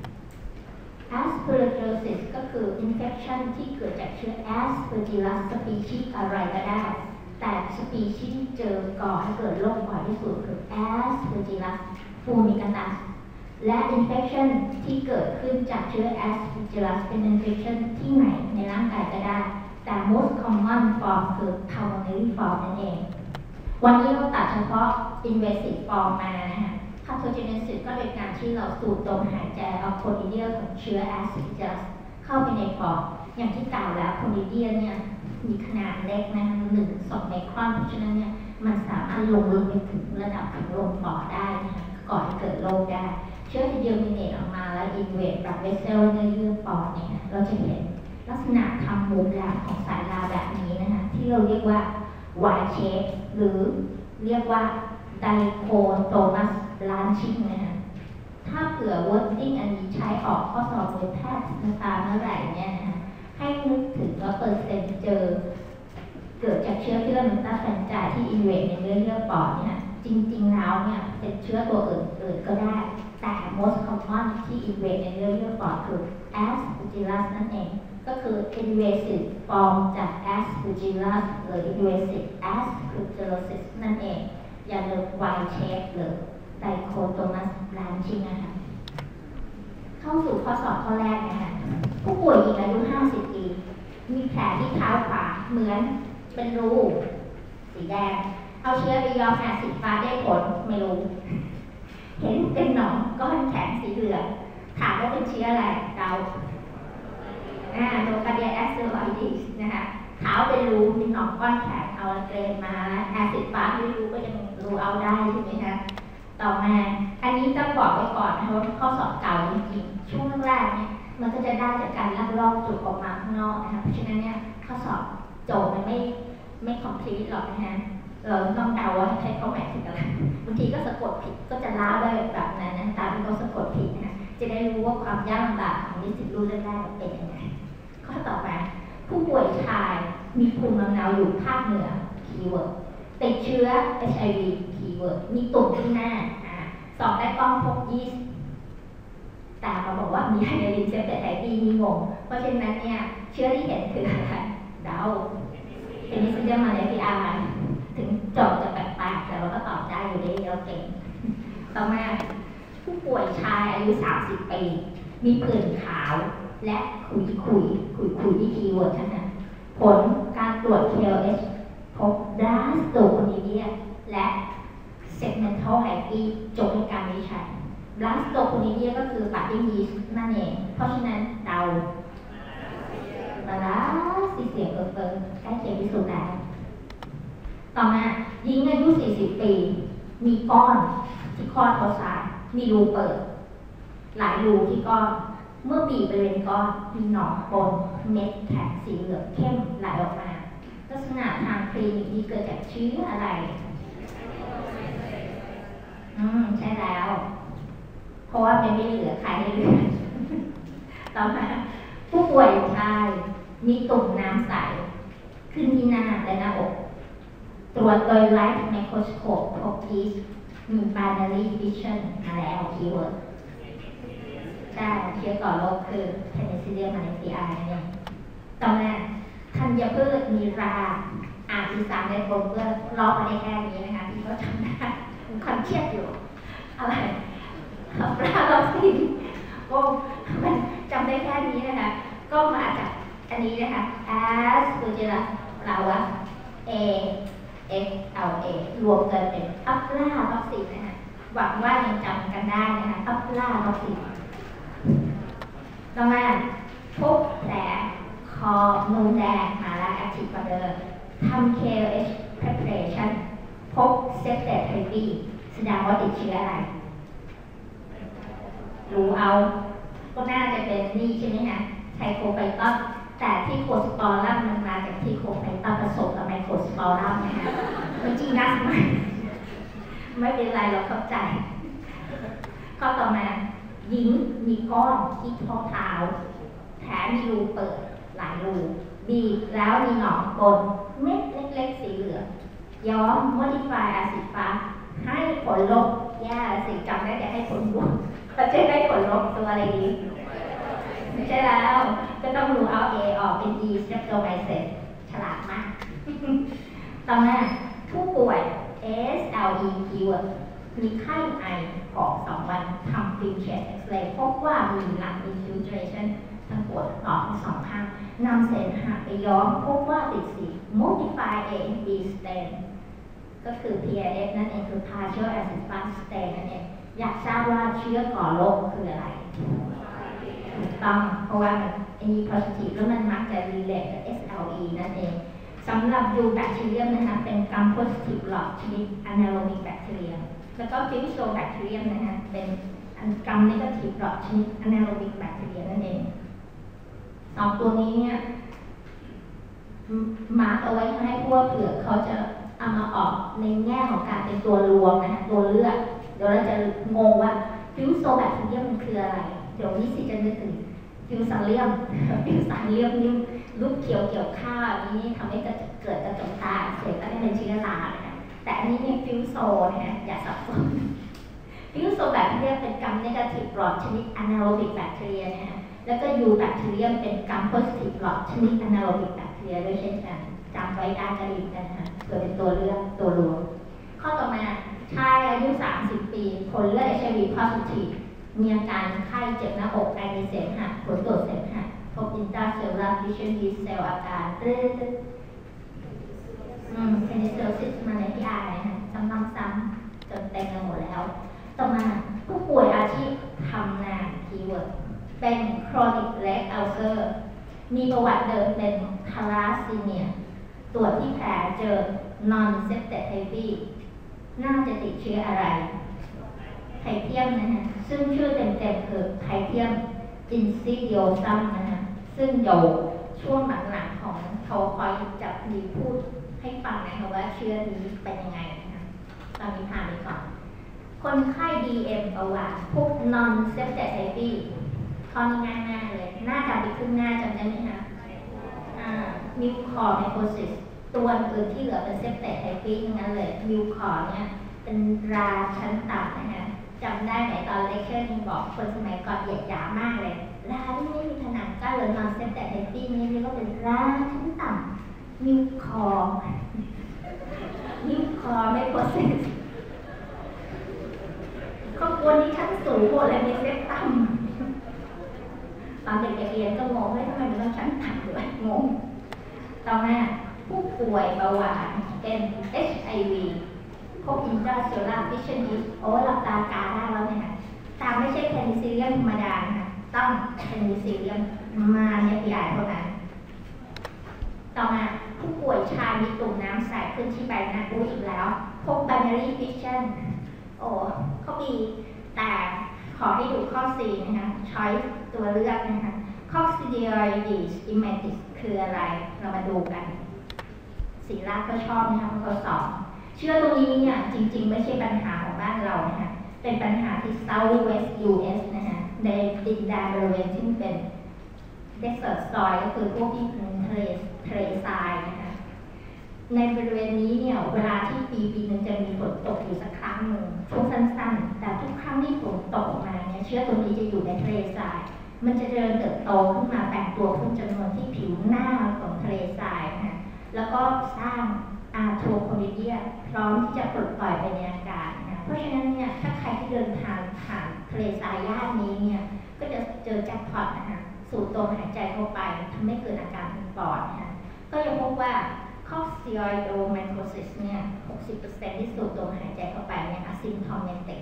Aspergillosis ก็คือ infection ที่เกิดจากเชื้อ Aspergillus species อะไรก็ได้แต่สปีชีส์ที่เจอก่อให้เกิดโรคบ่อยที่สุดคือ Aspergillus fumigatus และ infection ที่เกิดขึ้นจากเชื้อ Aspergillus เป็น infection ที่ไหนในร่างกายก็ได้แต่ most common form คือ pulmonary form นั่นเองวันนี้เราตัดเฉพาะ invasive form มานะคะ Pathogenesis ก็เป็นการที่เราสูดดมหายใจเอาโคนิเดียของเชื้อ Aspergillus เข้าไปในปอดอย่างที่กล่าวแล้วโคนิเดียเนี่ยมีขนาดเล็กนะคะ1-2 ไมครอนเพราะฉะนั้นเนี่ยมันสามารถลงลึกไปถึงระดับถึงลมปอดได้นะคะก่อให้เกิดโรคได้เชื้อจะเยอร์มิเนตออกมาแล้วอินเวดแบบเวสเซลในเยื่อปอดเนี่ยเราจะเห็นลักษณะทำมุมแหลมของสายลาแบบนี้นะคะที่เราเรียกว่า Y shape หรือเรียกว่า dichotomous branching นะคะถ้าเผื่อ wording อันนี้ใช้ออกข้อสอบโดยแพทย์เมื่อไหร่เนี่ยนะคะให้นึกถึงว่าเปอร์เซ็นต์เกิดจากเชื้อฟิลาเมนตัสแฟนจายที่อินเวดในเยื่อปอดเนี่ยจริงๆแล้วเนี่ยเป็นเชื้อตัวอื่นก็ได้แต่ most common ที่อินเวดในเยื่อปอดคือ Aspergillus นั่นเองก็ก็คือ invasive form จาก Aspergillus หรือ invasive Aspergillosis นั่นเองอย่าลืม Y shape หรือ Dichotomous branching นะคะเข้าสู่ข้อสอบข้อแรกนะคะผู้ป่วยหญิงอายุ 50 ปีมีแผลที่เท้าขวาเหมือนเป็นรูสีแดงเอาเชื้อไปย้อมแผลสีฟ้าได้ผลไม่รู้เห็นเป็นหนองก้อนแข็งสีเหลืองถามว่าเป็นเชื้ออะไรเดาโนคาเดียแอสเซอรอยดิสนะคะเท้าเป็นรูมีหนองก้อนแข็งเอาเกรนมาแล้วแอซิดฟ้าไม่รู้ก็ยังรู้เอาได้ใช่ไหมคะต่อมาอันนี้ต้องบอกไว้ก่อนนะคะว่าข้อสอบเก่าจริงๆช่วงแรกเนี่ยมันก็จะได้จากการลักลอบจุดออกมาข้างนอกนะคะเพราะฉะนั้นเนี่ยข้อสอบโจทย์มันไม่complete หรอกนะคะเราต้องเดาว่าใช้ข้อหมายถึงอะไรบางทีก็สะกดผิดก็จะล้าได้แบบนั้นนะตามที่เขาสะกดผิดนะคะจะได้รู้ว่าความยากลำบากของนิสิตรุ่นแรกๆเป็นยังไงข้อต่อมาผู้ป่วยชายมีภูมิลำเนาอยู่ภาคเหนือคีย์เวิร์ดติดเชื้อ HIV คีย์เวิร์ดมีตุ่มที่หน้าสอบได้ต้องพบยีสต์แต่เขาบอกว่ามีไฮเดรลินเซปเตอร์ไทปีมีงงเพราะฉะนั้นเนี่ยเชื้อที่เห็นคืออะไรเดาเป็นนิสิตมาเลเซียถึงโจทย์จะแปลกๆแต่เราก็ตอบได้อยู่ดีเราเก่งต่อมาผู้ป่วยชายอายุ 30 ปีมีผื่นขาวและขุยที่คีย์เวิร์ดนะผลการตรวจ KLH พบ Blastoconidia และ Segmental Hyphae จบในการวิจัย Blastoconidia ก็คือปัดยิ่งยีสต์นั่นเองเพราะฉะนั้นเดามาแล้วเสียงเกินใกล้เคียงที่สุดแล้วต่อมาหญิงอายุ 40 ปีมีก้อนที่ข้อเท้าซ้ายมีรูเปิดหลายรูที่ก้อนเมื่อบีบบริเวณก้อนมีหนองปนเม็ดแข็งสีเหลืองเข้มไหลออกมาลักษณะทางคลินิกนี้เกิดจากเชื้ออะไรใช่แล้วเพราะว่าไม่เหลือใครให้เหลือต่อมาผู้ป่วยชายมีตุ่มน้ำใสขึ้นที่หน้าและหน้าอกตรวจโดย Light Microscope พบยีสต์มี Binary Fission มาแล้วคีย์เวิร์ดใช่เชื้อก่อโรคคือ Penicillium malaria เนี่ยต่อมาธัญพืชมีราอีสานในโปรเพื่อลอกมาได้แค่นี้นะคะที่เขาทำได้คอนเชียดอยู่อะไรปลาลอกซินก็มันจำได้แค่นี้นะคะก็มาจากอันนี้นะคะ Aspergillus flowers AXLA รวมกันเป็นอัปลาล็อกซินนะคะหวังว่ายังจำกันได้นะคะอัปลาล็อกซินต่อมาพบแผลคอนูนแดงมาแล้วแอคทีฟกว่าเดิมทำ KLH preparation พบเซปเตอร์ไทปีแสดงว่าติดเชื้ออะไรรู้เอาก็น่าจะเป็นนี่ใช่ไหมคะไทโคไฟตอนแต่ที่โคสปอรัมมันมาจากที่โคไฟตอนผสมกับไมโครสปอรัมนะคะมันจริงนะไม่เป็นไรเราเข้าใจข้อต่อมาหญิงมีก้อนที่ข้อเท้าแผลมีรูเปิดหลายรูบีบแล้วมีหนองปนเม็ดเล็กๆสีเหลืองย้อม modify อาซิดฟ้าให้ผลลบย่าสิจำได้แต่ให้ผลบวกเขาจะได้ผลลบตัวอะไรดีไม่ใช่แล้วก็ต้องรู้เอา A ออกเป็น E เรียบตัวไบเซ็ตฉลาดมากต่อมาผู้ป่วย SLE คีย์เวิร์ดมีไข้ไอหอบ2 วันทำฟิล์มเชสเอ็กซเรย์พบว่ามีหลัง infiltration ทั้งปวดออกทั้ง2 ข้างนำเศษอาหารไปย้อมพบว่าติดสี modify A B stain ก็คือ PAS นั่นเองคือ partial acid fast stain นั่นเองอยากทราบว่าเชื้อก่อโรคคืออะไรถูกต้องเพราะว่ามัน E positive แล้วมันมักจะ relate กับ SLE นั่นเองสำหรับยูแบคทีเรียมนะคะเป็นกรรม positive หลอดชนิด anaerobic bacteria แล้วก็ fusobacterium นะคะเป็นกรรม negative หลอดชนิด anaerobic bacteria นั่นเอง2 ตัวนี้เนี่ยมาร์กเอาไว้ให้พวกเผื่อเขาจะเอามาออกในแง่ของการเป็นตัวรวมนะคะตัวเลือกเดี๋ยวเราจะงงว่าฟิวโซแบคทีเรียมมันคืออะไรเดี๋ยวนี้สิจะนึกถึงฟิวซาเลียมนี่รูปเขียวเกี่ยวข้าวนี้ทำให้เกิดกระจกตาเสร็จแล้วเป็นเชื้อรานะคะแต่อันนี้เนี่ยฟิวโซนะคะอย่าสับสนฟิฟิวโซแบคทีเรียเป็นกรรมเนกาทีฟหลอดชนิดอนาโรบิกแบคทีเรียนะคะแล้วก็ยูแบคทีเรียเป็นกรรมโพซิทีฟหลอดชนิดอนาโรบิกแบคทีเรียด้วยเช่นกันจำไว้ได้ก็ดีกันนะคะเพื่อเป็นตัวเลือกตัวรวมข้อต่อมาชายอายุ 30 ปีผลเลือด HIV positive มีอาการไข้เจ็บหน้าอกไอมีเสมหะผลตรวจเสมหะพบอินตราเซลลูลาร์ฟิชเชอร์ดีเซลอาการเพนิซิลซิสมาในที่อายนะคะซ้ำๆจนเต็มไปหมดแล้วต่อมาผู้ป่วยอาชีพทำงานคีย์เวิร์ดเป็น chronic leg ulcer มีประวัติเดิมเป็นทาราซีเมียตรวจที่แผลเจอ non septic heavy น่าจะติดเชื้ออะไรไทเทียมนะฮะซึ่งชื่อเต็มๆคือไทเทียมอินซิดิโอซัมนะฮะซึ่งอยู่ช่วงหลังๆของเขาคอยจะมีพูดให้ฟังนะคะว่าเชื้อนี้เป็นยังไงนะคะตอนนี้ผ่านไปก่อนคนไข้ DM ประวัติพวก non septic heavy ข้อนี้ง่ายมากเลยหน้าจำไปครึ่งหน้าจำได้ไหมคะมิวคอร์ไมโครซิสตัวอื่นที่เหลือเป็นเซปเตตไฮฟีทั้งนั้นเลยมิวคอร์เนี่ยเป็นราชั้นต่ำนะคะจำได้ไหมตอนเลคเชอร์นี่บอกคนสมัยก่อนเหยียดหยามมากเลยราที่ไม่มีผนังกั้นเลยนอนเซปเตตไฮฟีนี่เรียกว่าเป็นราชั้นต่ำมิวคอร์ไมโครซิสครอบครัวนี้ชั้นสูงหมดเลยมีเซปต่ำตอนเด็กๆเรียนก็งงว่าทำไมมันต้องชั้นต่ำด้วยงงต่อมาผู้ป่วยเบาหวานเป็น HIV พบอินตราเซลลูลาร์ฟิชเชอร์ดีโอ้หลับตากาได้แล้วเนี่ยตามไม่ใช่เพนิซิลเลียมธรรมดาค่ะต้องเพนิซิลเลียมมาเนี่ยใหญ่เท่านั้นต่อมาผู้ป่วยชายมีตุ่มน้ำใสขึ้นที่ใบหน้าอีกแล้วพบ binary fission โอ้เขามีแต่ขอให้ดูข้อ C นะคะช้อยตัวเลือกนะคะ Coccidioides immentis คืออะไรเรามาดูกันศิลาก็ชอบนะคะเพราะเขาสอนเชื่อตรงนี้เนี่ยจริงๆไม่ใช่ปัญหาของบ้านเรานะคะเป็นปัญหาที่ Southwest US นะคะในดินแดนบริเวณที่เป็น Desert Soil ก็คือพวกที่เป็นทะเลทรายนะคะในบริเวณนี้เนี่ยเวลาที่ปีนึงจะมีฝนตกอยู่สักครั้งหนึ่งช่วงสั้นๆแต่ทุกครั้งที่ฝนตกมาเนี่ยเชื้อตัวนี้จะอยู่ในทะเลทรายมันจะเดินเติบโตขึ้นมาแบ่งตัวขึ้นจำนวนที่ผิวหน้าของทะเลทรายนะคะแล้วก็สร้างอาร์โทโคนิเดียพร้อมที่จะปลดปล่อยไปในอากาศนะเพราะฉะนั้นเนี่ยถ้าใครที่เดินทางผ่านทะเลทรายย่านนี้เนี่ยก็จะเจอแจ็คพอตนะคะสูดลมหายใจเข้าไปทำให้เกิดอาการเป็นปอดนะคะก็ยังพบว่าCoccidioidomycosis เนี่ย 60% ที่สูดลมหายใจเข้าไปเนี่ย asymptomatic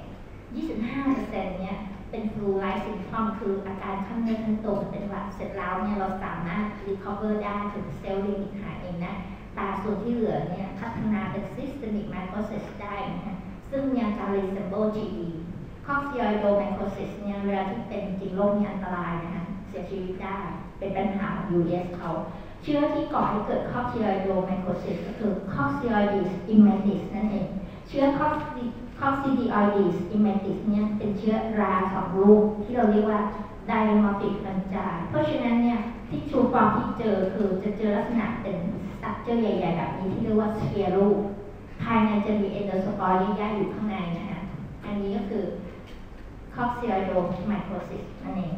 25% เนี่ยเป็น flu-like symptom คืออาการข้างในข้างตัวเป็นหวัดเสร็จแล้วเนี่ยเราสามารถ recover ได้ถึงเซลล์ลิมิตหายเองนะแต่ส่วนที่เหลือเนี่ยพัฒนาเป็น systemic mycosis ได้นะคะซึ่งยังจะ resemble GD Coccidioidomycosis เนี่ยเวลาที่เป็นจริงโรคนี้อันตรายนะคะเสียชีวิตได้เป็นปัญหาของ US เขาเชื้อที่ก่อให้เกิด Coccidioidomycosis ก็คือ Coccidioides immentis นั่นเองเชื้อ Coccidioides immentis เนี่ยเป็นเชื้อรา2ลูกที่เราเรียกว่า dimorphic fungi เพราะฉะนั้นเนี่ยที่ชูฟองที่เจอคือจะเจอลักษณะเป็นสตรัคเจอร์ใหญ่ๆแบบนี้ที่เรียกว่าสเฟียรูภายในจะมีเอนโดสปอร์แยกอยู่ข้างในนะคะอันนี้ก็คือ Coccidioidomycosis นั่นเอง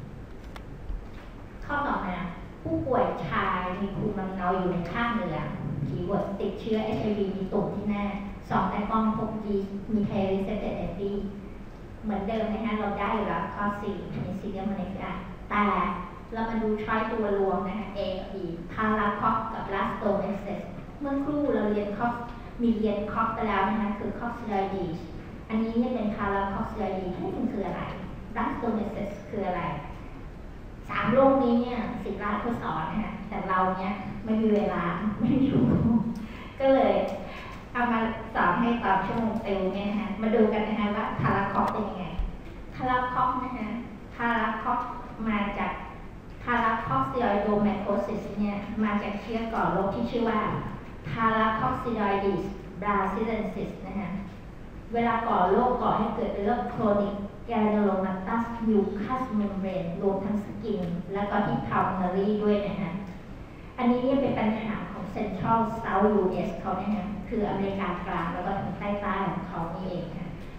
ข้อต่อมาผู้ป่วยชายมีภูมิลำเนาอยู่ในข้างเหนือคีย์เวิร์ดติดเชื้อ HIV มีตุ่มที่หน้า2ในกล้องพบยีสต์มีไทริเซปเตอร์แอนตี้เหมือนเดิมนะคะเราได้อยู่แล้วข้อ 4 มีซีเรียมมาเลเซียแต่เรามาดูช้อยตัวรวมนะคะ A กับ B พาราคอกกับลาสโตเมเซสเมื่อครู่เราเรียนคอกมีเรียนคอกไปแล้วนะคะคือคอกซิไลดีสอันนี้เนี่ยเป็นพาราคอกซิไลดีที่มันคืออะไรลาสโตเมเซสคืออะไร3 โรคนี้เนี่ยศิลาเขาสอนนะคะแต่เราเนี่ยไม่มีเวลาไม่รู้ก็เลยเอามาสอนให้ตอนชั่วโมงเต็มเนี่ยนะคะมาดูกันนะคะว่าทาราคอกเป็นยังไงทาราคอกนะคะทาราคอกมาจากทาราคอกซิไอโดไมโครซิสเนี่ยมาจากเชื้อก่อโรคที่ชื่อว่าทาราคอกซิไดดิสบราซิเลนซิสนะคะเวลาก่อโรคก่อให้เกิดเป็นโรคโครนิกแกนโลมาตัสมิวคัสเมมเบรนรวมทั้งสกินแล้วก็ที่พาวเนอรี่ด้วยนะคะอันนี้เนี่ยเป็นปัญหาของ Central South US เขาเนี่ยนะคืออเมริกากลางแล้วก็ทางใต้ของเขานี่เองค่ะ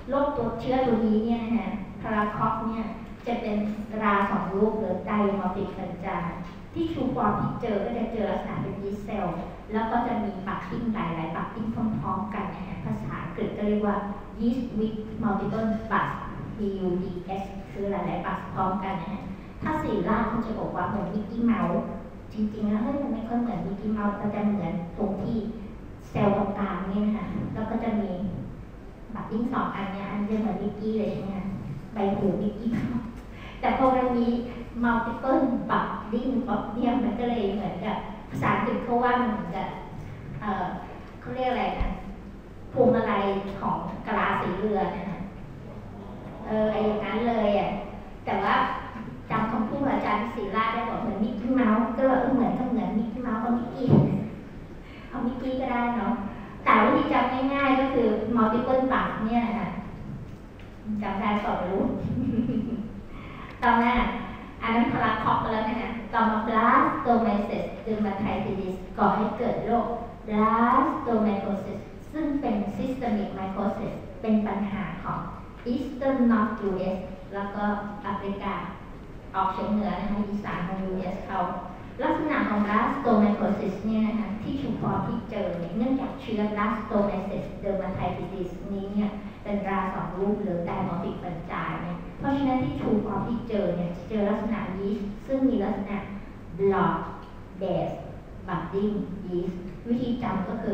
โรคตัวเชื้อตัวนี้เนี่ยนะพาราคอปเนี่ยจะเป็นราสองรูปหรือไดมอร์ฟิกสัญญาที่ชูฟอร์มที่เจอก็จะเจอลักษณะเป็นยีสต์เซลล์แล้วก็จะมีปักปิ้งหลายๆปักปิ้งพร้อมๆกันนะฮะภาษาอังกฤษก็เรียกว่า yeast with multiple buds PUDS คือหลายๆปักพร้อมกันนะฮะถ้าสีล่างเขาจะบอกว่าเหมือนมิกกี้เมาส์จริงๆแล้วมันไม่ค่อยเหมือนมิกกี้เมาส์แต่จะเหมือนตรงที่เซลล์ตรงกลางนี่นะคะแล้วก็จะมีปักปิ้งสองอันเนี่ยอันจะเหมือนมิกกี้เลยใช่ไหมใบหูมิกกี้เมาส์แต่พอมันมี multiple budding เนี่ยมันก็เลยเหมือนกับภาษาอังกฤษเขาว่ามันเหมือนกับเขาเรียกอะไรนะพวงมาลัยของกะลาสีเรือนะคะอย่างนั้นเลยอ่ะแต่ว่าจำคำพูดอาจารย์ศิลาได้บอกเหมือนมิกกี้เมาส์ก็เหมือนก็เหมือนมิกกี้เมาส์กับมิกกี้เอามิกกี้ก็ได้เนาะแต่วิธีจำง่ายๆก็คือ multiple bud เนี่ยนะคะจำได้สอบรู้ต่อมาอันนั้นพาราคอปแล้วนะคะต่อมา blastomesis dermatitis ก่อให้เกิดโรค blastomycosis ซึ่งเป็น systemic mycosis เป็นปัญหาของ Eastern North US แล้วก็แอฟริกาออกเฉียงเหนือนะคะอีสานของ US เขาลักษณะของ blastomycosis เนี่ยนะคะที่เฉพาะที่เจอเนื่องจากเชื้อ blastomesis dermatitis นี้เนี่ยเป็นราสองรูปหรือไดมอร์ฟิกฟันจายเนี่ยเพราะฉะนั้นที่ชูฟอร์ที่เจอเนี่ยจะเจอลักษณะยีสต์ซึ่งมีลักษณะ block base budding yeast วิธีจำก็คือ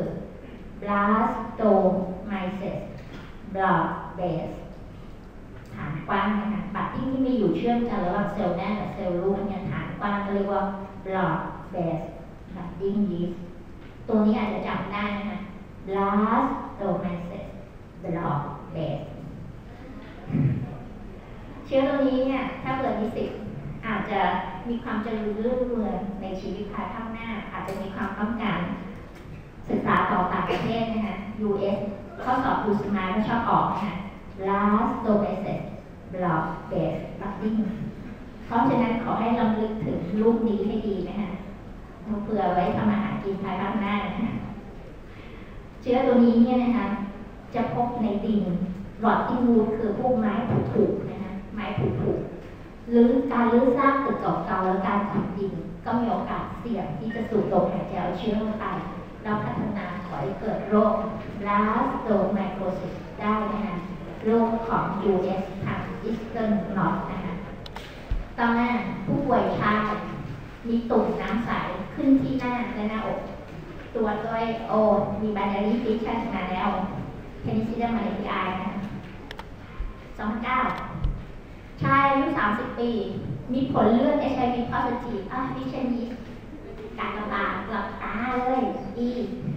blastomyces block base ฐานกว้างนะคะบัดดิ้งที่มีอยู่เชื่อมกันระหว่างเซลล์แน่กับเซลล์ลูกเนี่ยฐานกว้างก็เรียกว่า block base budding yeast ตัวนี้อาจจะจำได้นะคะ blastomyces block base เชื้อตัวนี้เนี่ยถ้าเกิดมีสิทธิ์อาจจะมีความเจริญรุ่งเรืองในชีวิตภายข้างหน้าอาจจะมีความต้องการศึกษาต่อต่างประเทศนะคะ US ข้อสอบดูสมายก็ชอบออกนะคะ blastomesis block base budding เพราะฉะนั้นขอให้ลำลึกถึงรูปนี้ให้ดีนะคะเผื่อไว้ทำอาหารกินภายข้างหน้านะคะเชื้อตัวนี้เนี่ยนะคะจะพบในดินหลอดอินวูดคือพวกไม้ผุๆนะคะไม้ผุๆหรือการรื้อซากตึกเก่าๆและการขุดดินก็มีโอกาสเสี่ยงที่จะสูดดมหายใจเอาเชื้อเข้าไปแล้วพัฒนาขอให้เกิดโรค blastomycosis ได้นะคะโรคของ US ทาง Eastern North นะคะต่อมาผู้ป่วยชายมีตุ่มน้ำใสขึ้นที่หน้าและหน้าอกตัวด้วยมี binary fission มาแล้วPenicillium malarii นะ2009ชายอายุ30 ปีมีผลเลือด HIV positive วิชนีการระบาดหลับตาเลยดี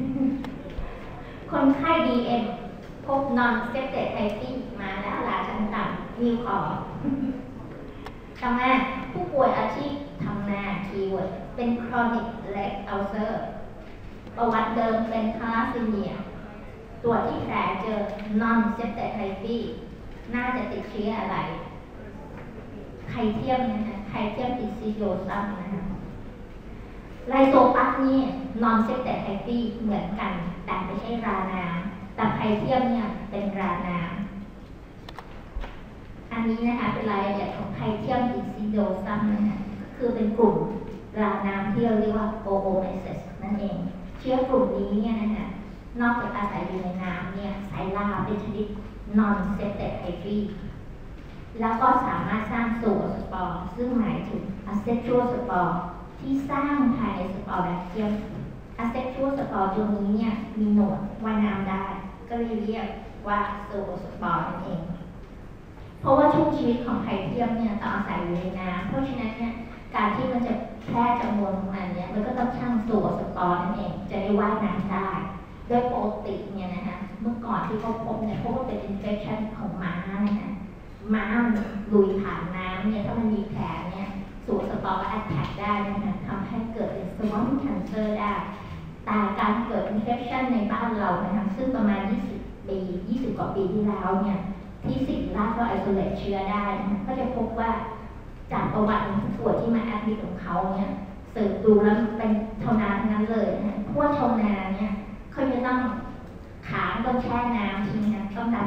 คนไข้ DM พบ non septic typing มาแล้วลาชั้นต่ำมีขอต่อมาผู้ป่วยอาชีพทำนาคีย์เวิร์ดเป็น chronic leg ulcer ประวัติเดิมเป็นทาลัสซีเมียตรวจที่แผลเจอ non septic typing น่าจะติดเชื้ออะไรไข่เทียมนะคะไข่เทียมอินซิโดซัมนะคะไลโซปัสนี่ non septic typing เหมือนกันแต่ไม่ใช่ราน้ำแต่ไข่เทียมเนี่ยเป็นราน้ำอันนี้นะคะเป็นรายละเอียดของไข่เทียมอินซิโดซัมนะคะคือเป็นกลุ่มราน้ำที่เราเรียกว่า Oomycetes นั่นเองเชื้อกลุ่มนี้เนี่ยนะคะนอกจากอาศัยอยู่ในน้ำเนี่ยไซลาเป็นชนิด non septic typing แล้วก็สามารถสร้างโซสปอร์ซึ่งหมายถึง asexual spore ที่สร้างภายในสปอร์แบคทีเรียม asexual spore ตัวนี้เนี่ยมีหนวดว่ายน้ำได้ก็เลยเรียกว่าโซสปอร์นั่นเองเพราะว่าช่วงชีวิตของไข่เทียมเนี่ยต้องอาศัยอยู่ในน้ำเพราะฉะนั้นเนี่ยการที่มันจะแพร่จำนวนของมันเนี่ยมันก็ต้องสร้างโซสปอร์นั่นเองจะได้ว่ายน้ำได้โดยปกติเนี่ยนะคะเมื่อก่อนที่เขาพบเนี่ยเขาก็เป็น infection ของม้านะคะม้าลุยผ่านน้ำเนี่ยถ้ามันมีแผลเนี่ยสูตรสปอร์ก็ attack ได้นะคะทำให้เกิดเป็น swamp cancer ได้แต่การเกิด infection ในบ้านเรานะคะซึ่งประมาณ20 กว่าปีที่แล้วเนี่ยที่ศิริราชก็ isolate เชื้อได้นะก็จะพบว่าจากประวัติของผู้ป่วยที่มาแอดมิทของเขาเนี่ยสืบดูแล้วเป็นชาวนาทั้งนั้นเลยนะเพราะว่าชาวนาเนี่ยเขาจะต้องขาต้องแช่น้ำใช่ไหมคะต้องดำน้ำ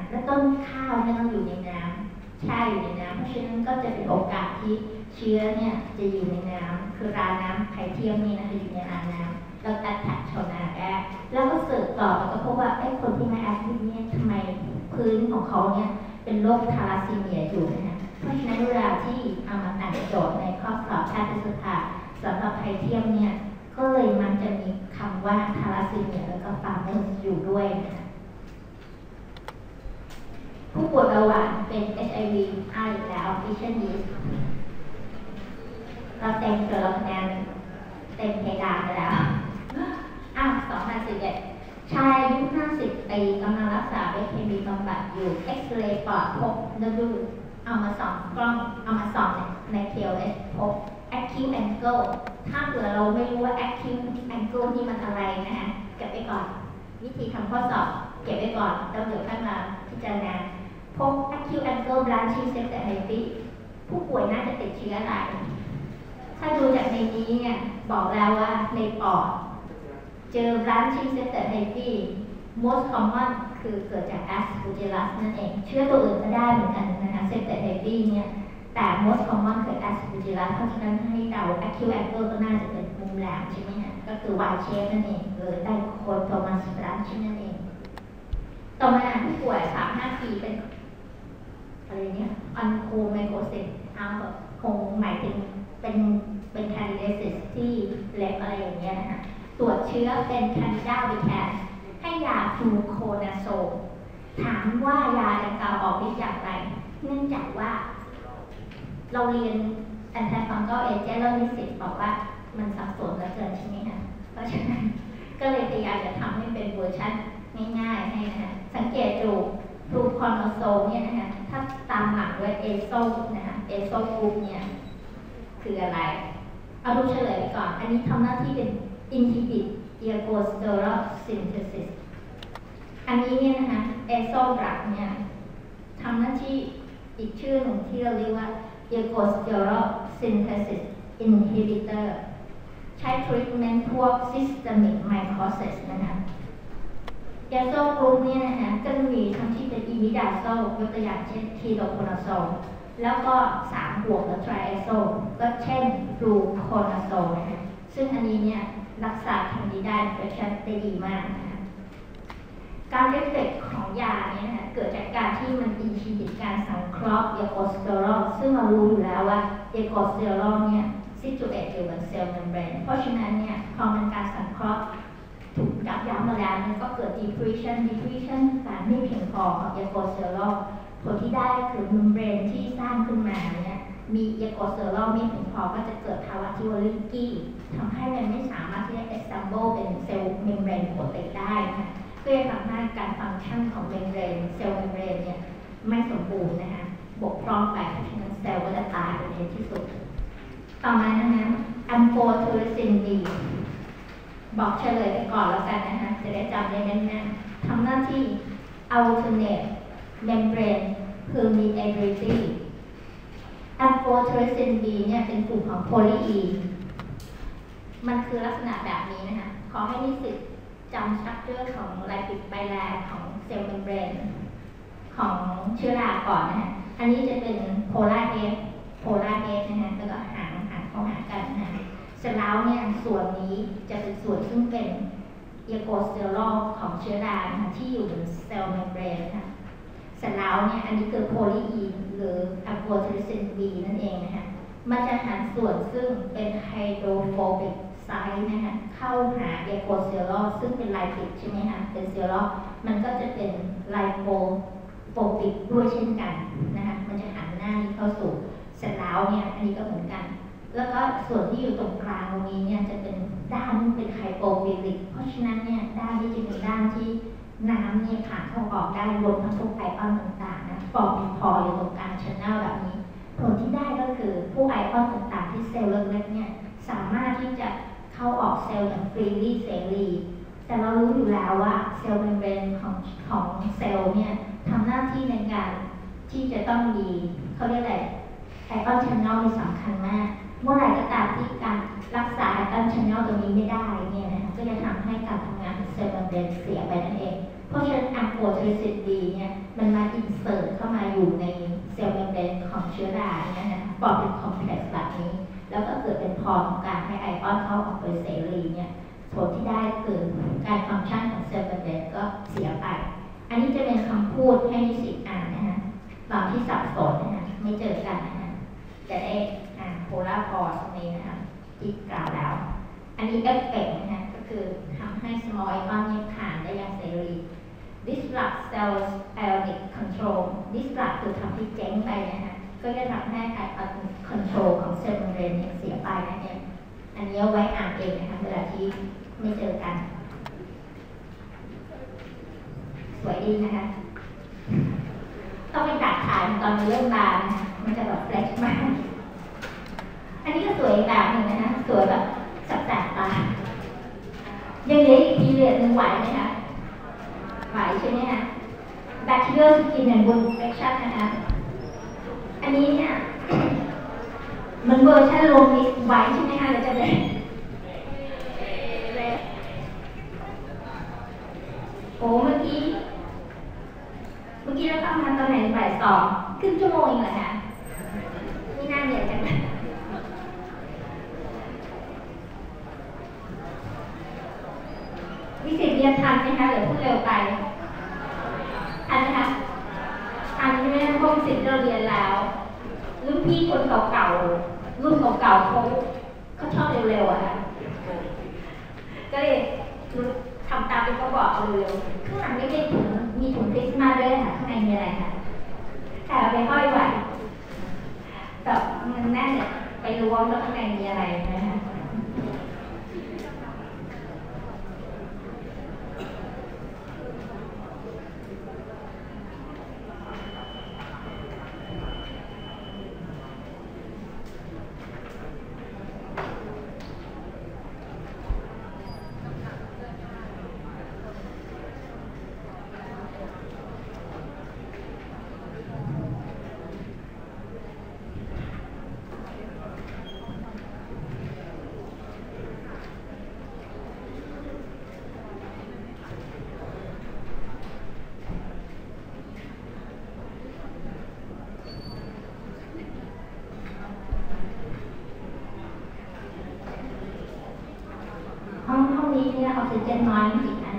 และต้นข้าวเนี่ยต้องอยู่ในน้ำแช่อยู่ในน้ำเพราะฉะนั้นก็จะเป็นโอกาสที่เชื้อเนี่ยจะอยู่ในน้ำคือราน้ำไข่เทียมนี่นะคะอยู่ในราน้ำแล้วตัดถักชาวนาแอดแล้วก็เสิร์ฟต่อแล้วก็พบว่าไอ้คนที่มาแอดมิดเนี่ยทำไมพื้นของเขาเนี่ยเป็นโรคทาราซีเมียอยู่นะคะเพราะฉะนั้นเวลาที่เอามาแต่งโจทย์ในข้อสอบแพทยศาสตร์สำหรับไข่เทียมเนี่ยก็เลยมันจะมีคำว่าทาราซีเมียแล้วก็ฟาร์เมอร์อยู่ด้วยนะคะผู้ป่วยเบาหวานเป็น HIV อ้าวอีกแล้วฟิชเชอร์ยีสต์เราเต็มเกินคะแนนเต็มเพดานไปแล้ว2011ชายอายุ50 ปีกำลังรักษาด้วยเคมีบำบัดอยู่เอ็กซเรย์ปอดพบดูเอามาส่องกล้องเอามาส่องใน KLS พบ acute angle ถ้าเผื่อเราไม่รู้ว่า acute angle นี่มันอะไรนะคะเก็บไว้ก่อนวิธีทำข้อสอบเก็บไว้ก่อนแล้วเดี๋ยวค่อยมาพิจารณาพบ acute angle branching septic herpes ผู้ป่วยน่าจะติดเชื้ออะไรถ้าดูจากในนี้เนี่ยบอกแล้วว่าในปอดเจอ branching septic herpes most common คือเกิดจาก Aspergillus นั่นเองเชื้อตัวอื่นก็ได้เหมือนกันนะคะ septic herpes เนี่ยแต่ most common คือ Aspergillus เพราะฉะนั้นให้เดา acute angle ก็น่าจะเป็นมุมแหลมใช่ไหมฮะก็คือ Y shape นั่นเองหรือไดโคโทมัส branching นั่นเองต่อมาผู้ป่วย35 ปีเป็นอะไรเนี่ยอันโคไมโครซิสเอาแบบคงหมายถึงเป็นแคนดิเดซิสที่เล็บอะไรอย่างเงี้ยนะคะตรวจเชื้อเป็นแคนดิดาวิแคสให้ยาฟลูโคนาโซลถามว่ายาดังกล่าวออกฤทธิ์อย่างไรเนื่องจากว่าเราเรียนแอนตี้ฟังกัลเอเจนต์แล้วนิสิตบอกว่ามันสับสนเหลือเกินใช่ไหมคะเพราะฉะนั้นก็เลยพยายามจะทำให้เป็นเวอร์ชันง่ายๆให้นะคะสังเกตดูฟลูโคนาโซลเนี่ยนะคะถ้าตามหลังด้วยเอโซนะคะเอโซกรุ๊ปเนี่ยคืออะไรเอาดูเฉลยก่อนอันนี้ทำหน้าที่เป็น inhibit ergosterol synthesis อันนี้เนี่ยนะคะเอโซดรักเนี่ยทำหน้าที่อีกชื่อหนึ่งที่เราเรียกว่า ergosterol synthesis inhibitor ใช้ treatment พวก systemic mycosis นะคะยาโซกรุ๊ปเนี่ยนะคะก็จะมีทั้งที่เป็นอิมิดาโซยกตัวอย่างเช่นทีโดโคนาโซลแล้วก็3 บวกและไทรแอโซก็เช่นฟลูโคนาโซลนะคะซึ่งอันนี้เนี่ยรักษาแคนดิดาอินเฟคชันได้ดีมากนะคะการเอฟเฟกต์ของยาเนี่ยนะคะเกิดจากการที่มันอินฮิบิตการสังเคราะห์เอโกสเตอรอลซึ่งเรารู้อยู่แล้วว่าเอโกสเตอรอลเนี่ยซิจูเอตอยู่บนเซลล์เมมเบรนเพราะฉะนั้นเนี่ยพอมันการสังเคราะห์ถูกยับยั้งมาแล้วมันก็เกิด depletion การไม่เพียงพอของเอโกสเตอรอลผลที่ได้คือเมมเบรนที่สร้างขึ้นมาเนี่ยมีเอโกสเตอรอลไม่เพียงพอก็จะเกิดภาวะที่ว่าลีกี้ทำให้มันไม่สามารถที่จะ assemble เป็นเซลล์เมมเบรนปกติได้นะคะก็จะทำให้การฟังก์ชันของเมมเบรนเซลล์เมมเบรนเนี่ยไม่สมบูรณ์นะคะบกพร่องไปเพราะฉะนั้นเซลล์ก็จะตายในที่สุดต่อมานะคะแอมโฟทูริซินดีบอกเฉลยไปก่อนแล้วกันนะคะจะได้จำได้แน่นๆทำหน้าที่ alternate membrane permeability แอมโฟทูริซิน B เนี่ยเป็นกลุ่มของโพลีอีนมันคือลักษณะแบบนี้นะคะขอให้นิสิตจำสตรัคเจอร์ของไลปิดไบแลนของเซลล์เมมเบรนของเชื้อราก่อนนะคะอันนี้จะเป็นโพลาร์เอฟนะคะแล้วก็หางเข้าหากันนะคะเสร็จแล้วเนี่ยส่วนนี้จะเป็นส่วนซึ่งเป็นเอโกสเตอรอลของเชื้อรานะคะที่อยู่บนเซลล์เมมเบรนนะคะเสร็จแล้วเนี่ยอันนี้คือโพลีอีนหรืออะโฟทูริซิน B นั่นเองนะคะมันจะหาส่วนซึ่งเป็นไฮโดรโฟบิกไซต์นะคะเข้าหาเอโกเซลลอซึ่งเป็นไลปิดใช่ไหมคะเป็นเซลลอมันก็จะเป็นไลโปโฟบิกด้วยเช่นกันนะคะมันจะหันหน้านี้เข้าสู่เสร็จแล้วเนี่ยอันนี้ก็เหมือนกันแล้วก็ส่วนที่อยู่ตรงกลางตรงนี้เนี่ยจะเป็นด้านที่เป็นไฮโปฟิลิกเพราะฉะนั้นเนี่ยด้านที่จะเป็นด้านที่น้ำเนี่ยผ่านเข้าออกได้รวมทั้งพวกไอออนต่างๆนะฟอร์มพออยู่ตรงกลางชั้นแนลแบบนี้ผลที่ได้ก็คือพวกไอออนต่างๆที่เซลล์เล็กๆเนี่ยสามารถที่จะเข้าออกเซลล์อย่างฟรีลี่เสรีแต่เรารู้อยู่แล้วว่าเซลล์เมมเบรนของเซลล์เนี่ยทำหน้าที่ในการที่จะต้องมีเขาเรียกอะไรไอออนชั้นแนลมีสำคัญมากเมื่อไหร่ก็ตามที่การรักษาไอออนชั้นแนลตรงนี้ไม่ได้เนี่ยนะคะก็จะทำให้การทำงานของเซลล์เมมเบรนเสียไปนั่นเองเพราะฉะนั้นอะโปรตีนดีเนี่ยมันมาอินเสิร์ตเข้ามาอยู่ในเซลล์เมมเบรนของเชื้อราเนี่ยนะปอดเป็นคอมเพล็กซ์แบบนี้แล้วก็เกิดเป็นพรของการให้ไอออนเข้าออกไปเสรีเนี่ยผลที่ได้คือการฟังก์ชันของเซลล์เมมเบรนก็เสียไปอันนี้จะเป็นคำพูดให้นิสิตอ่านนะฮะตอนที่สับสนนะฮะไม่เจอกันนะฮะจะได้อ่านโพลาร์พอร์ตตรงนี้นะคะที่กล่าวแล้วอันนี้เอฟเฟกต์นะฮะก็คือทำให้ small ion นี้ผ่านได้อย่างเสรี disrupt cells ionic control disrupt คือทำให้เจ๊งไปนะฮะก็จะทำให้ ion control ของเซลล์เมมเบรนเสียไปนะเนี่ยอันนี้เอาไว้อ่านเองนะคะเวลาที่ไม่เจอกันสวยดีนะคะต้องไปตัดถ่ายตอนเริ่มบานนะคะมันจะแบบแฟลชมากอันนี้ก็สวยแบบหนึ่งนะคะสวยแบบสับแสบตายังเหลืออีกทีเรียนหนึ่งไหวไหมคะไหวใช่ไหมคะ bacterial skin and wound infection นะคะอันนี้เนี่ยมันเวอร์ชันลงนี้ไหวใช่ไหมคะเราจะได้โอ้เมื่อกี้เราเข้ามาตอนไหนบ่าย2ครึ่งชั่วโมงเองเหรอคะนี่น่าเหนื่อยจังวิสิตเรียนทันไหมคะหรือพูดเร็วไปทันไหมคะทันใช่ไหมพวกสิทธิ์เราเรียนแล้วรุ่นพี่คนเก่าๆรุ่นเก่าๆเขาชอบเร็วๆอะค่ะก็เลยทำตามที่เขาบอกเร็วๆข้างหลังไม่ได้ถุงมีถุงคริสต์มาสด้วยค่ะข้างในมีอะไรคะแต่เอาไปห้อยไว้แบบมันแน่นเนี่ยไปล้วงแล้วข้างในมีอะไรนะคะห้องนี้เนี่ยออกซิเจนน้อยจริงๆนะ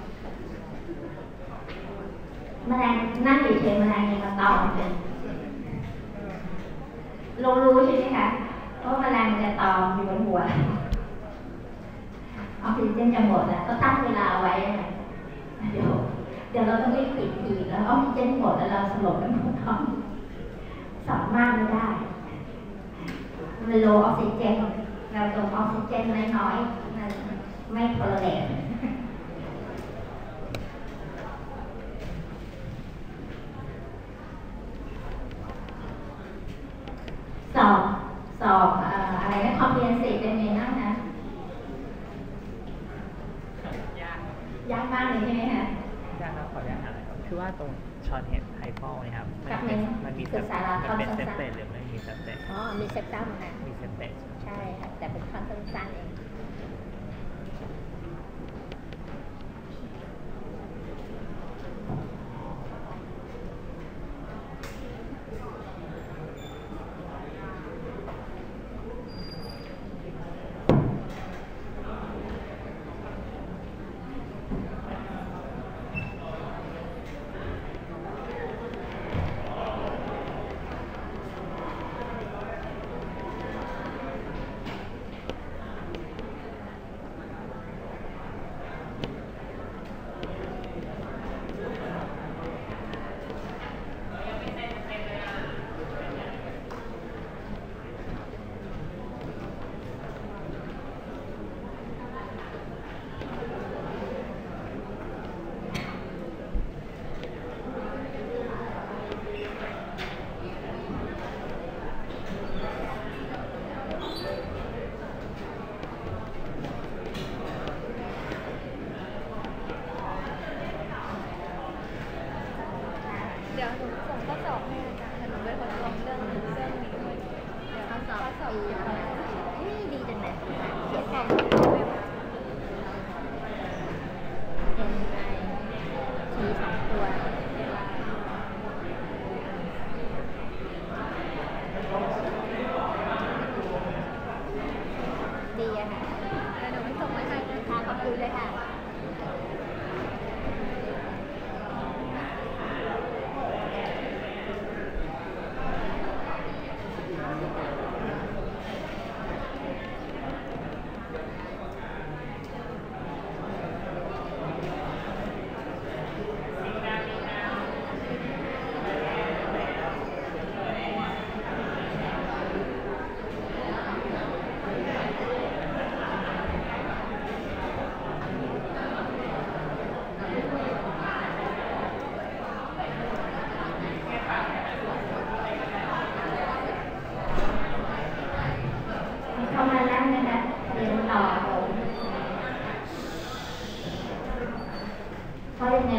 แมลงนั่งอยู่เฉยแมลงยังมาตอมเป็นรู้ใช่ไหมคะเพราะแมลงมันจะตอมอยู่บนหัวออกซิเจนจะหมดแล้วก็ตั้งเวลาไว้เดี๋ยวเราต้องรีบปิดอีกแล้วออกซิเจนหมดแล้วเราสลบกันหมดท้องสอบมากไม่ได้มันโลออกซิเจนเราต้องออกซิเจนน้อยๆไม่ทรเลทสอบอะไรนะ comprehensive เป็นไงบ้างนะยากมากเลยใช่ไหมคะยากครับขออนุญาตถามหน่อยครับคือว่าตรงช็อตเห็นไฮฟอลเนี่ยครับมันมีเป็นเซปเตตหรือไม่มีเซปเตตมีเซปตัมค่ะมีเซปเตตใช่ค่ะแต่เป็นท่อนสั้นๆเอง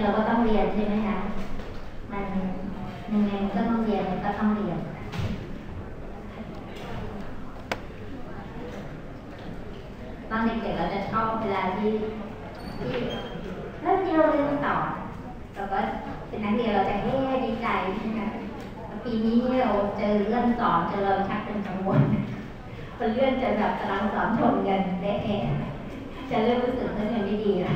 เราก็ต้องเรียนใช่ไหมคะมันยังไงมันก็ต้องเรียนมันก็ต้องเรียนตอนเด็กๆเราจะชอบเวลาที่แล้วที่เราเรียนต่อเราก็เป็นนักเรียนเราจะดีใจใช่ไหมปีนี้เราเจอเรื่องสอนเจอเราชักเป็นกังวลเป็นเรื่องจะแบบตารางสอนชนกันเละจะเริ่มรู้สึกว่ามันไม่ดีละ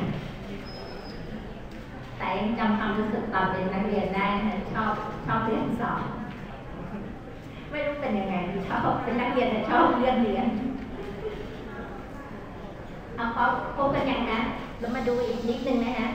แต่ยังจำความรู้สึกตอนเป็นนักเรียนได้นะชอบเรียนสอนไม่รู้เป็นยังไงชอบเป็นนักเรียนแต่ชอบเรียนเอาพบกันอย่างนะเรามาดูอีกนิดนึงนะฮะ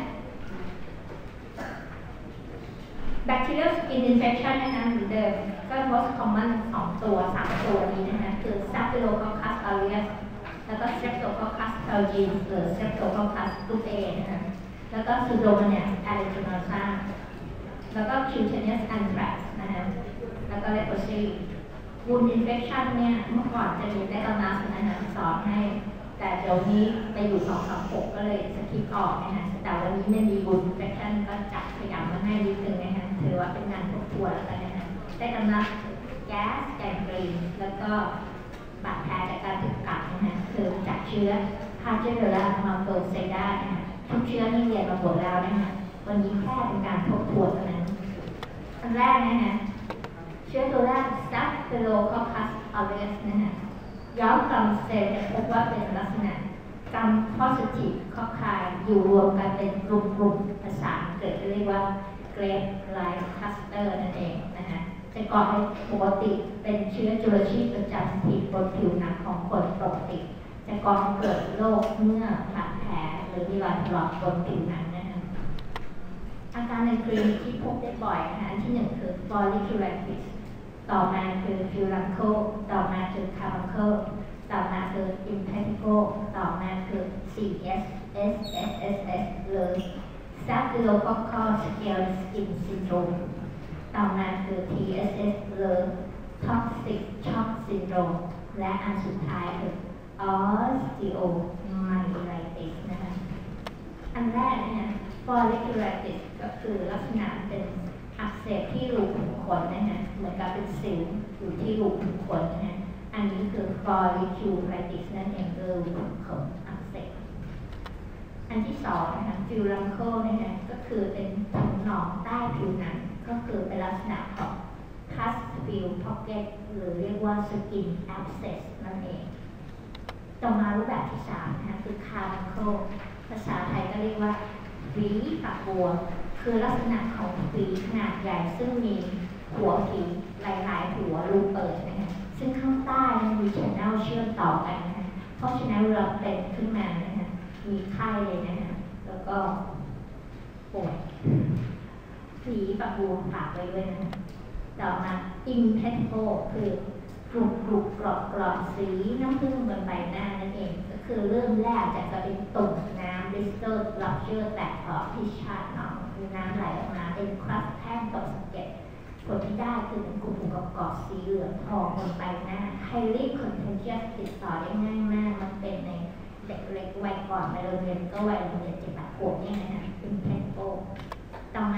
bacterial skin infection นะคะเหมือนเดิมก็ most common 2 ตัว 3 ตัวนี้นะคะคือ Staphylococcus aureus แล้วก็ Streptococcus pyogenes หรือ Streptococcus pyogenes นะคะแล้วก็ Pseudomonas aeruginosa แล้วก็ cutaneous anthrax นะคะแล้วก็ leprosy wound infection เนี่ยเมื่อก่อนจะมีtetanus นะคะสอนให้แต่เดี๋ยวนี้ไปอยู่236ก็เลยสคิปออกนะคะแต่วันนี้ไม่มี wound infection ก็จัดพยายามมาให้นิดนึงนะคะถือว่าเป็นงานทบทวนแล้วกันนะคะtetanus แก๊สแกงกรีนแล้วก็บาดแผลจากการถูกกัดนะคะคือจากเชื้อ Pagella monocytosis นะคะทุกเชื้อนี่เรียนมาหมดแล้วนะคะวันนี้แค่เป็นการทบทวนเท่านั้นอันแรกนะคะเชื้อตัวแรก Staphylococcus aureus นะคะย้อนกลับเซลล์จะพบว่าเป็นลักษณะกรรม positive ข้อคายอยู่รวมกันเป็นกลุ่มภาษาอังกฤษเรียกว่า grape like cluster นั่นเองนะคะจะก่อให้ปกติเป็นเชื้อจุลชีพประจำถิ่นบนผิวหนังของคนปกติจะก่อให้เกิดโรคเมื่อบาดแผลหรือมีรอยถลอกบนผิวหนังนะคะอาการในคลินิกที่พบได้บ่อยนะคะอันที่ 1 คือ folliculitis ต่อมาคือ furuncle ต่อมาคือ carbuncle ต่อมาคือ impetigo ต่อมาคือ CS SSSS หรือ Staphylococcus aureus skin syndrome ต่อมาคือ TSS หรือ toxic shock syndrome และอันสุดท้ายคือ osteomyelitis นะคะอันแรกเนี่ย folliculitis ก็คือลักษณะเป็นอักเสบที่รูขุมขนนะคะเหมือนกับเป็นสิวอยู่ที่รูขุมขนนะคะอันนี้คือ folliculitis นั่นเองคือรูขุมขนอักเสบอันที่2นะคะ furuncle นะคะก็คือเป็นถุงหนองใต้ผิวหนังก็คือเป็นลักษณะของ pustule pocket หรือเรียกว่า skin abscess นั่นเองต่อมารูปแบบที่3นะคะคือ carbuncle ภาษาไทยก็เรียกว่าฝีฝักบัวคือลักษณะของฝีขนาดใหญ่ซึ่งมีหัวฝีหลายๆหัวรูเปิดนะคะซึ่งข้างใต้มีแชนเนลเชื่อมต่อกันนะคะเพราะฉะนั้นเราเป็นขึ้นมานะคะมีไข้เลยนะคะแล้วก็ปวดฝีฝักบัวฝากไว้ด้วยนะคะต่อมา impetigo คือกรุบกรอบสีน้ำผึ้งบนใบหน้านั่นเองก็คือเริ่มแรกจะเป็นตุ่มน้ำ blister rupture แตกออกที่ชาติหนองมีน้ำไหลออกมาเป็นครัสแท่งตกสะเก็ดผลที่ได้คือเป็นกลุ่มกรอบสีเหลืองทองบนใบหน้า highly contagious ติดต่อได้ง่ายมากมันเป็นในเด็กเล็กวัยก่อนไปโรงเรียนก็วัยโรงเรียน7-8 ขวบเนี่ยนะคะเป็นเพนโปต่อมา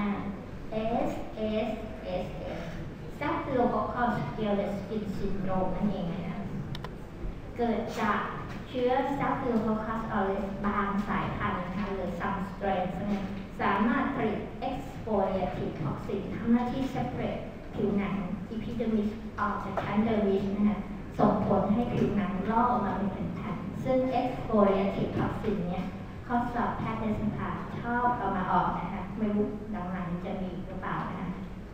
SSSS Staphylococcus aureus skin syndrome นั่นเองนะคะเกิดจากเชื้อ Staphylococcus aureus บางสายพันธุ์นะคะหรือ some strains เนี่ยสามารถผลิต exfoliative toxin ทำหน้าที่ separate ผิวหนัง epidermis ออกจากชั้น dermis นะคะส่งผลให้ผิวหนังลอกออกมาเป็นแผ่นๆซึ่ง exfoliative toxin เนี่ยข้อสอบแพทยสภาชอบเอามาออกนะคะไม่รู้หลังๆจะมีหรือเปล่านะคะ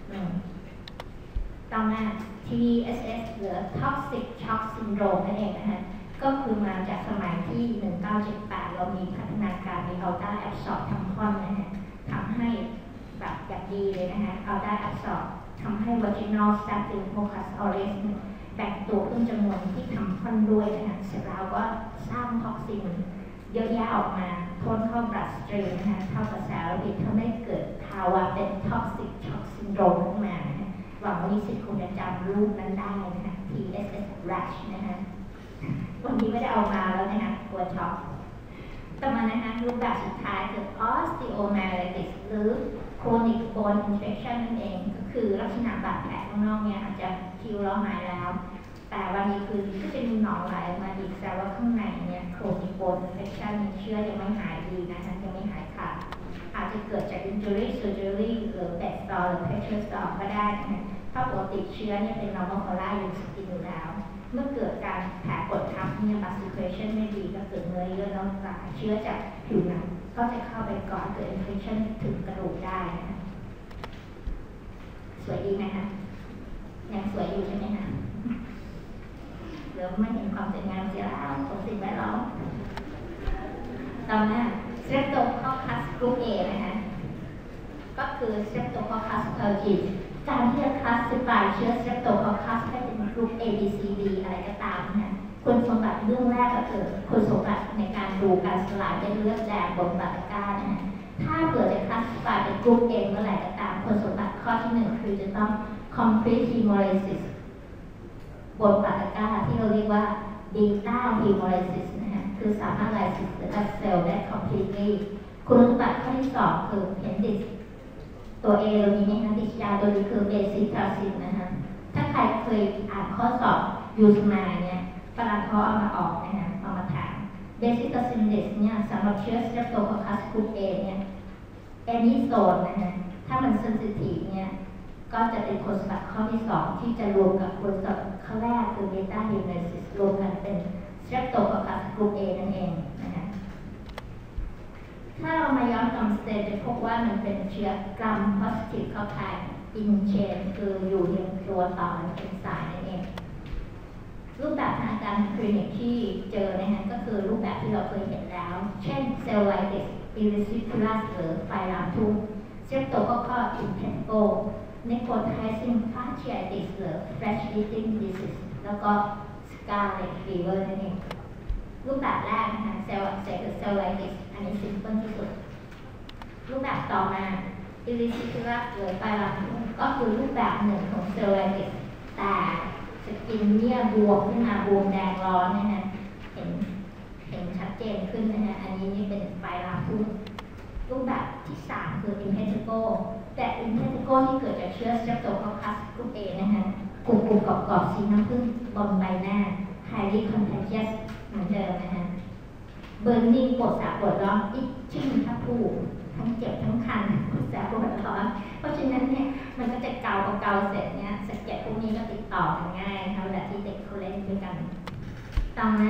ต่อมา TSS หรือ Toxic Shock Syndrome นั่นเองนะคะก็คือมาจากสมัยที่ 1978 เรามีพัฒนาการมี Ultra Absorb Tampon นะคะทำให้แบบอย่างดีเลยนะคะ Ultra Absorb ทำให้ Vaginal Staphylococcus aureus แบ่งตัวขึ้นจำนวนที่ทำค่อนด้วยนะคะเสร็จแล้วก็สร้างท็อกซินเยอะแยะออกมาพ่นเข้า bloodstream นะคะเข้ากระแสโลหิตทำให้เกิดภาวะเป็น Toxic Shock Syndrome ขึ้นมานะคะหวังว่านิสิตคงจะจำรูปนั้นได้นะคะ TSS rash นะคะวันนี้ไม่ได้เอามาแล้วนะคะกลัวช็อกต่อมานะคะรูปแบบสุดท้ายคือ osteomyelitis หรือ chronic bone infection นั่นเองก็คือลักษณะบาดแผลข้างนอกเนี่ยอาจจะคิวแล้วหายแล้วแต่วันนี้คือก็จะมีหนองไหลออกมาอีกแต่ว่าข้างในเนี่ย chronic bone infection เชื้อยังไม่หายดีนะคะยังไม่หายขาดอาจจะเกิดจาก injury surgery หรือ bed sore หรือ pressure sore ก็ได้นะถ้าปกติเชื้อเนี่ยเป็น normal flora อยู่สกินอยู่แล้วเมื่อเกิดการแผลกดทับเนี่ย blood circulation ไม่ดีก็เกิดเนื้อเยื่อแล้วกลายเชื้อจากผิวหนังก็จะเข้าไปก่อนเกิด infection ถึงกระดูกได้นะสวยดีไหมคะยังสวยอยู่ใช่ไหมคะเดี๋ยวไม่เห็นความสวยงามเสียแล้วของสิ่งแวดล้อมต่อมา Streptococcus group A นะคะก็คือ Streptococcus purgis การที่จะคลาสสิฟายเชื้อ Streptococcus ให้เป็นกลุ่ม A B C D อะไรก็ตามนะคุณสมบัติเรื่องแรกก็คือคุณสมบัติในการดูการสลายเป็นเลือดแดงบนบาดตะกร้านะถ้าเกิดจะคลาสสิฟายเป็นกลุ่ม A เมื่อไหร่ก็ตามคุณสมบัติข้อที่1คือจะต้อง complete hemolysis บนบาดตะกร้าที่เราเรียกว่า beta hemolysis นะฮะคือสามารถไลซิสหรืออัดเซลล์ได้ completely คุณสมบัติข้อที่2คือเห็นดิตัว A เรามีไหมคะดิยาตัวนี้คือเบซิทราซินนะคะถ้าใครเคยอ่านข้อสอบยูสมาเนี่ยฝรั่งเขาเอามาออกนะคะเอามาถามเบซิทราซินเดสเนี่ยสำหรับเชื้อ Streptococcus group A เนี่ยแอนิโซนนะคะถ้ามันเซนซิทีฟเนี่ยก็จะเป็นคุณสมบัติข้อที่2ที่จะรวมกับคุณสมบัติข้อแรกคือเบต้าฮิวเนซิสรวมกันเป็น Streptococcus group A นั่นเองนะคะถ้าเรามาย้อนกลับสเตจจะพบว่ามันเป็นเชื้อกรัม positive เข้าไป in chain คืออยู่เรียงตัวต่อเป็นสายนั่นเองรูปแบบทางการคลินิกที่เจอนะคะก็คือรูปแบบที่เราเคยเห็นแล้วเช่น cellulitis erysipelas หรือไฟลามทุ่ง Streptococcus pneumoniae necrotizing fasciitis หรือ flash eating disease แล้วก็ scarlet fever นั่นเองรูปแบบแรกนะคะ cellulitis อันนี้ซิมเปิลที่สุดรูปแบบต่อมา erysipelas หรือไฟลามทุ่งก็คือรูปแบบหนึ่งของ cellulitis แต่สกินเนี่ยบวมขึ้นมาบวมแดงร้อนนะฮะเห็นชัดเจนขึ้นนะฮะอันนี้นี่เป็นไฟลามทุ่งรูปแบบที่3คือ impetigo แต่ impetigo ที่เกิดจากเชื้อ Streptococcus group A นะฮะกลุ่มกรอบสีน้ำผึ้งบนใบหน้า highly contagious เหมือนเดิมนะฮะ burning ปวดแสบปวดร้อน itching ทั้งผู้ทั้งเจ็บทั้งคันปวดแสบปวดร้อนเพราะฉะนั้นเนี่ยมันก็จะเกาเสร็จเนี่ยสะเก็ดพวกนี้ก็ติดต่อกันง่ายนะคะเวลาที่เด็กเขาเล่นด้วยกันต่อมา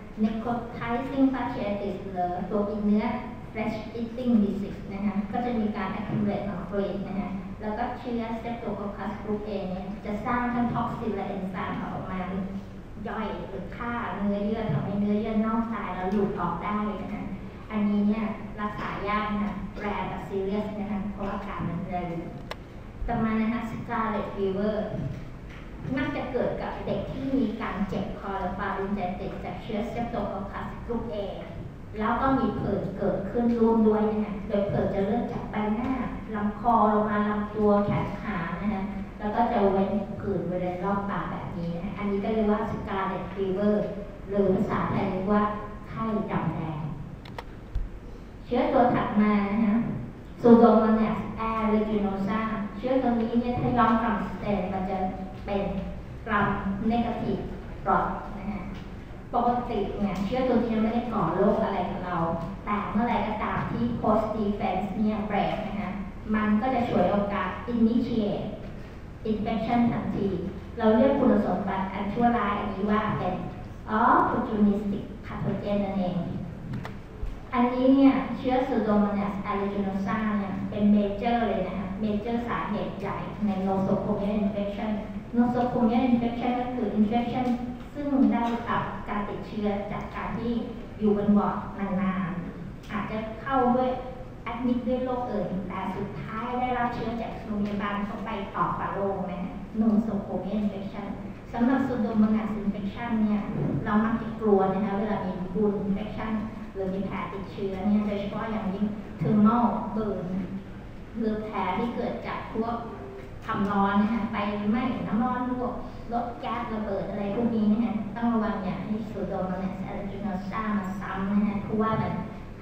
necrotizing fasciitis หรือตัวกินเนื้อ flash eating disease นะคะก็จะมีการ accumulate ของฟลูอิดนะคะแล้วก็เชื้อ Streptococcus group A เนี่ยจะสร้างทั้งท็อกซินและเอนไซม์ออกมาย่อยหรือฆ่าเนื้อเยื่อทำให้เนื้อเยื่อนอกตายแล้วหลุดออกได้นะคะอันนี้เนี่ยรักษายากนะแรร์กับซีเรียสนะคะเพราะอาการมันเร็วต่อมานะคะ scarlet fever มักจะเกิดกับเด็กที่มีการเจ็บคอหรือฟารินไจติสจากเชื้อ Streptococcus group A แล้วก็มีผื่นเกิดขึ้นร่วมด้วยนะคะโดยผื่นจะเริ่มจากใบหน้าลำคอลงมาลำตัวแขนขานะคะแล้วก็จะเว้นผื่นบริเวณรอบปากแบบนี้นะคะอันนี้ก็เรียกว่า scarlet fever หรือภาษาไทยเรียกว่าไข้ดำแดงเชื้อตัวถัดมานะคะPseudomonas aeruginosa เชื้อตัวนี้เนี่ยถ้าย้อนกลับสเตจมันจะเป็นกรัมเนกาทีฟปลอดนะฮะปกติเนี่ยเชื้อตัวนี้ไม่ได้ก่อโรคอะไรกับเราแต่เมื่อไรก็ตามที่ post defense เนี่ยเบรกนะคะมันก็จะฉวยโอกาส initiate infection ทันทีเราเรียกคุณสมบัติอันชั่วร้ายอันนี้ว่าเป็น opportunistic pathogen นั่นเองอันนี้เนี่ยเชื้อ Pseudomonas aeruginosa เนี่ยเป็นเมเจอร์เลยนะคะเมเจอร์สาเหตุใหญ่ใน nosocomial infection nosocomial infection ก็คือ infection ซึ่งได้รับการติดเชื้อจากการที่อยู่บนวอร์ดนานๆอาจจะเข้าด้วยแอดมิดด้วยโรคอื่นแต่สุดท้ายได้รับเชื้อจากโรงพยาบาลเข้าไปต่อฝ่าโรคนะ nosocomial infection สำหรับ Pseudomonas infection เนี่ยเรามักจะกลัวนะคะเวลามี wound infection หรือมีแผลติดเชื้อเนี่ยโดยเฉพาะอย่างยิ่ง thermal burn หรือแผลที่เกิดจากพวกความร้อนนะคะไฟไหม้น้ำร้อนลวกรถแก๊สระเบิดอะไรพวกนี้นะคะต้องระวังอย่าให้ Pseudomonas aeruginosa มาซ้ำนะคะเพราะว่ามัน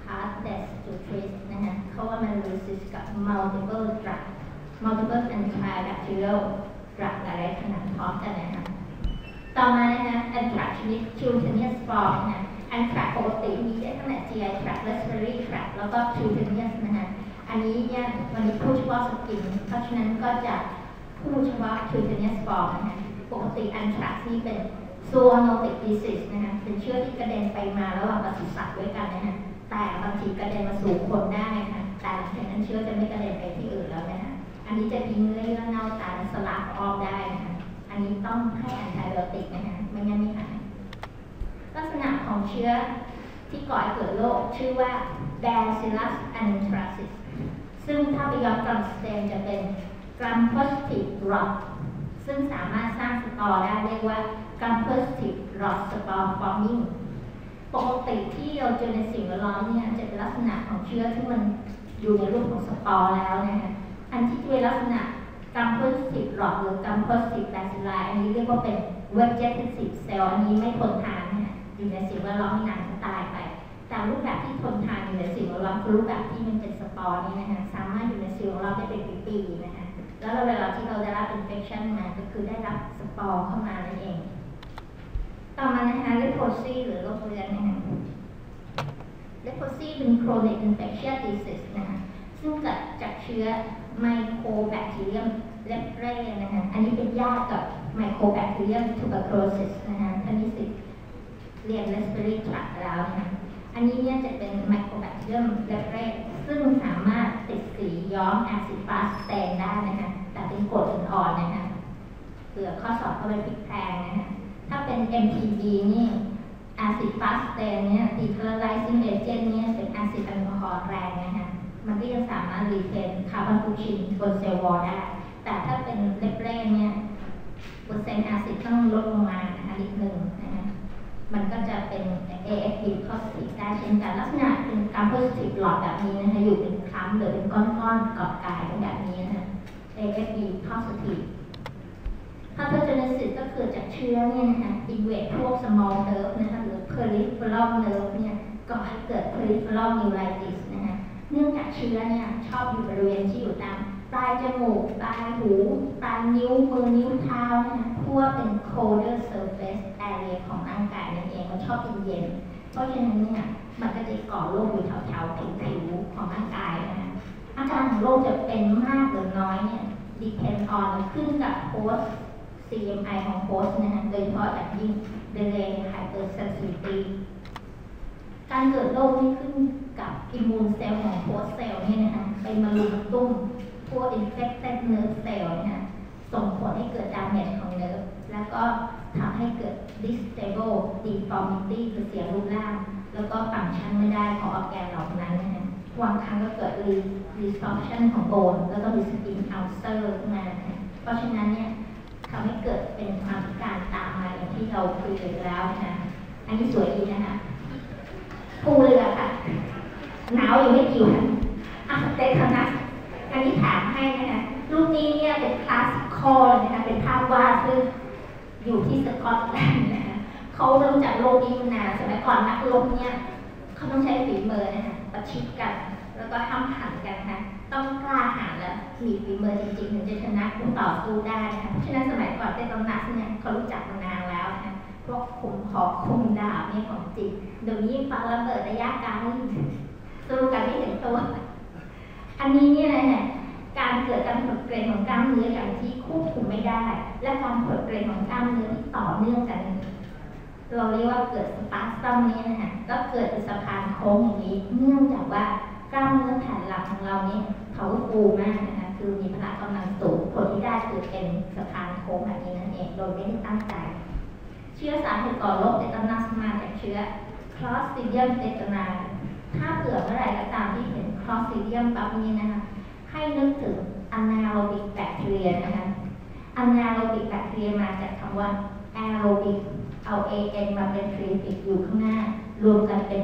hardest to trace นะคะเพราะว่ามัน resist กับ multiple antibacterial drug อะไรขนาดพร้อมกันนะคะต่อมานะคะ anthrax ชนิด cutaneous form นะคะ anthrax ปกติมีได้ตั้งแต่ GI tract respiratory tract แล้วก็ cutaneous นะคะอันนี้เนี่ยวันนี้พูดเฉพาะสกินเพราะฉะนั้นก็จะพูดเฉพาะ cutaneous form นะคะปกติ anthrax นี่เป็น zoonotic disease นะคะเป็นเชื้อที่กระเด็นไปมาระหว่างปศุสัตว์ด้วยกันนะคะแต่บางทีกระเด็นมาสู่คนได้นะคะแต่หลังจากนั้นเชื้อจะไม่กระเด็นไปที่อื่นแล้วนะคะอันนี้จะกินเนื้อเน่าตายสลัดออกได้นะคะอันนี้ต้องให้แอนติไบโอติกนะคะไม่งั้นไม่หายลักษณะของเชื้อที่ก่อให้เกิดโรคชื่อว่า Bacillus anthracis ซึ่งถ้าไปย้อนกลับสเตมจะเป็น Gram positive rot ซึ่งสามารถสร้างสปอร์ได้เรียกว่า Gram positive rot spore forming ปกติที่เราเจอในสิ่งแวดล้อมเนี่ยจะเป็นลักษณะของเชื้อที่มันอยู่ในรูปของสปอร์แล้วนะคะอันที่เป็นลักษณะ Gram positive rot หรือ Gram positive bacilli อันนี้เรียกว่าเป็น vegetative cell อันนี้ไม่ทนทานนะคะอยู่ในสิ่งแวดล้อมนานตายไปแต่รูปแบบที่ทนทานอยู่ในสิ่งแวดล้อมคือรูปแบบที่มันเป็นสปอร์นี่นะคะสามารถอยู่ในสิ่งแวดล้อมได้เป็นปีๆนะคะแล้วเวลาที่เราได้รับ infection มาก็คือได้รับสปอร์เข้ามานั่นเองต่อมานะคะ leprosy หรือโรคเรื้อนนะคะ leprosy เป็น chronic infectious disease นะคะซึ่งเกิดจากเชื้อ mycobacterium leprae นะคะอันนี้เป็นญาติกับ mycobacterium tuberculosis นะคะท่านนิสิตเรียน respiratory tract แล้วนะคะอันนี้เนี่ยจะเป็น mycobacterium leprae ซึ่งสามารถติดสีย้อม acid fast stain ได้นะคะแต่เป็นกรดอ่อนๆนะคะเผื่อข้อสอบเข้าไปพลิกแพลงนะคะถ้าเป็น MTB นี่ acid fast stain เนี่ย decolorizing agent เนี่ยเป็น acid แอลกอฮอล์แรงนะคะมันก็ยังสามารถ retain คาร์บอนฟูชินบนเซลล์วอลได้แต่ถ้าเป็นเลปเร่เนี่ยเปอร์เซ็นต์ acid ต้องลดลงมานะคะนิดนึงนะคะมันก็จะเป็น AFP positive ได้เช่นกันลักษณะเป็นการ positive หลอดแบบนี้นะคะอยู่เป็นคล้ำหรือเป็นก้อนๆกอดกายแบบนี้นะคะ AFP positive pathogenesis ก็เกิดจากเชื้อเนี่ยนะคะ invade พวก small nerve นะคะหรือ peripheral nerve เนี่ยก่อให้เกิด peripheral neuritis นะคะเนื่องจากเชื้อเนี่ยชอบอยู่บริเวณที่อยู่ตามปลายจมูกปลายหูปลายนิ้วมือนิ้วเท้านะคะพวกเป็น colder surface area ของร่างกายนั่นเองมันชอบเย็นเพราะฉะนั้นเนี่ยมันก็จะก่อโรคอยู่แถวๆผิวของร่างกายนะคะอาการของโรคจะเป็นมากหรือน้อยเนี่ย depend on ขึ้นกับ host CMI ของโฮสต์นะคะโดยเฉพาะอย่างยิ่ง delay hypersensitivity การเกิดโรคนี่ขึ้นกับอิมมูนเซลล์ของโฮสต์เซลล์นี่นะคะไปมารุมตุ้มพวก infected nerve cell นะคะส่งผลให้เกิด damage ของเนิร์ฟแล้วก็ทำให้เกิด disable deformity คือเสียรูปร่างแล้วก็ฟังก์ชันไม่ได้ของออร์แกนเหล่านั้นนะคะบางครั้งก็เกิด resorption ของโบนแล้วก็มี skin ulcer ขึ้นมานะคะเพราะฉะนั้นเนี่ยทำให้เกิดเป็นความพิการตามมาอย่างที่เราคุยกันแล้วนะคะอันนี้สวยดีนะคะภูเรือค่ะหนาวอยู่ไม่กี่วันเตทานัสอันนี้ถามให้นะคะรูปนี้เนี่ยเป็นคลาสสิคอลนะคะเป็นภาพวาดซึ่งอยู่ที่สกอตแลนด์นะคะเขาเริ่มจากโลกนี้มานานสมัยก่อนนักรบเนี่ยเขาต้องใช้ฝีมือนะคะประชิดกันแล้วก็ห้ามหันกันนะคะต้องกล้าหาญและมีฝีมือจริงๆถึงจะชนะคู่ต่อสู้ได้นะคะเพราะฉะนั้นสมัยก่อนเตทานัสเนี่ยเขารู้จักมานานแล้วนะคะพวกขุมหอกคุมดาบเนี่ยของจริงเดี๋ยวนี้ฟังระเบิดระยะไกลสู้กันไม่ถึงตัวอันนี้เนี่ยนะการเกิดการหดเกร็งของกล้ามเนื้ออย่างที่ควบคุมไม่ได้และการหดเกร็งของกล้ามเนื้อที่ต่อเนื่องกันเราเรียกว่าเกิดสปาสตัมนี้นะคะก็เกิดเป็นสะพานโค้งอย่างนี้เนื่องจากว่ากล้ามเนื้อแผ่นหลังของเราเนี่ยเขาฟูมากนะคะคือมีพละกำลังสูงผลที่ได้คือเป็นสะพานโค้งแบบนี้นั่นเองโดยไม่ได้ตั้งใจเชื้อสาเหตุก่อโรคเตตันัสมาจากเชื้อ Clostridium tetani ถ้าเผื่อเมื่อไหร่ก็ตามที่เห็น Clostridium ปั๊บนี้นะคะให้นึกถึง anaerobic bacteria นะคะ anaerobic bacteria มาจากคำว่า aerobic เอา an มาเป็น prefix อยู่ข้างหน้ารวมกันเป็น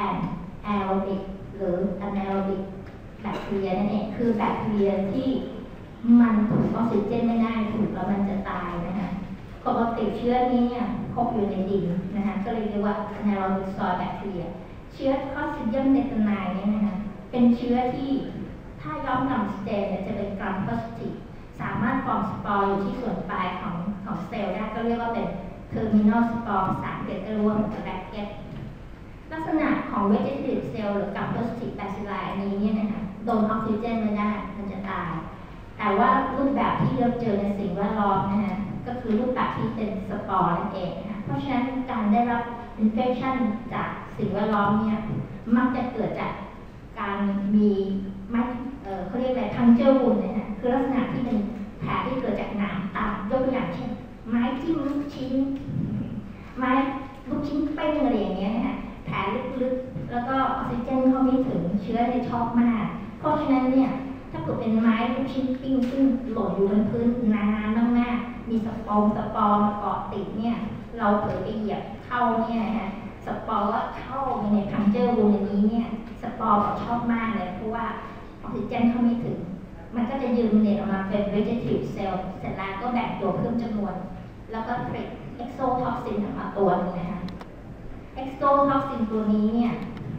anaerobic หรือ anaerobic bacteria นั่นเองคือแบคทีเรียที่มันถูกออกซิเจนไม่ได้ถูกแล้วมันจะตายนะคะปกติเชื้อนี้เนี่ยพบอยู่ในดินนะคะก็เลยเรียกว่า anaerobic soil bacteria เเชื้อคลอสซิเดียมเนตไนเนี่ยนะคะเป็นเชื้อที่ถ้าย้อมดำสเตนเนี่ยจะเป็นกรัมโพซิทีฟสามารถฟอร์มสปอร์อยู่ที่ส่วนปลายของเซลล์ได้ก็เรียกว่าเป็นเทอร์มินอลสปอร์ภาษาอังกฤษก็เรียกว่าแบคเก็ตลักษณะของ vegetative cell หรือกรัมโพซิทีฟแบซิลลัยอันนี้เนี่ยนะคะโดนออกซิเจนไม่ได้มันจะตายแต่ว่ารูปแบบที่เราเจอในสิ่งแวดล้อมนะคะก็คือรูปแบบที่เป็นสปอร์นั่นเองนะคะเพราะฉะนั้นการได้รับ infection จากสิ่งแวดล้อมเนี่ยมักจะเกิดจากการมีเขาเรียกอะไรทังเจอร์วูนนะคะคือลักษณะที่เป็นแผลที่เกิดจากหนามตามยกตัวอย่างเช่นไม้จิ้มลูกชิ้นไม้ลูกชิ้นเป้งอะไรอย่างเงี้ยนะคะแผลลึกๆแล้วก็ออกซิเจนเข้าไม่ถึงเชื้อในชอบมากเพราะฉะนั้นเนี่ยถ้าเกิดเป็นไม้ลูกชิ้นปิ้งซึ่งหล่นอยู่บนพื้นนานๆมากๆมีสปอร์เกาะติดเนี่ยเราเผลอไปเหยียบเข้าเนี่ยนะคะสปอร์ก็เข้าไปในพังเจอร์วูนอย่างนี้เนี่ยสปอร์ชอบมากเลยเพราะว่าออกซิเจนเข้าไม่ถึงมันก็จะยืนเนตออกมาเป็น vegetative cell เสร็จแล้วก็แบ่งตัวเพิ่มจำนวนแล้วก็ผลิต exotoxin ออกมาตัวนึงนะคะ exotoxin ตัวนี้เนี่ย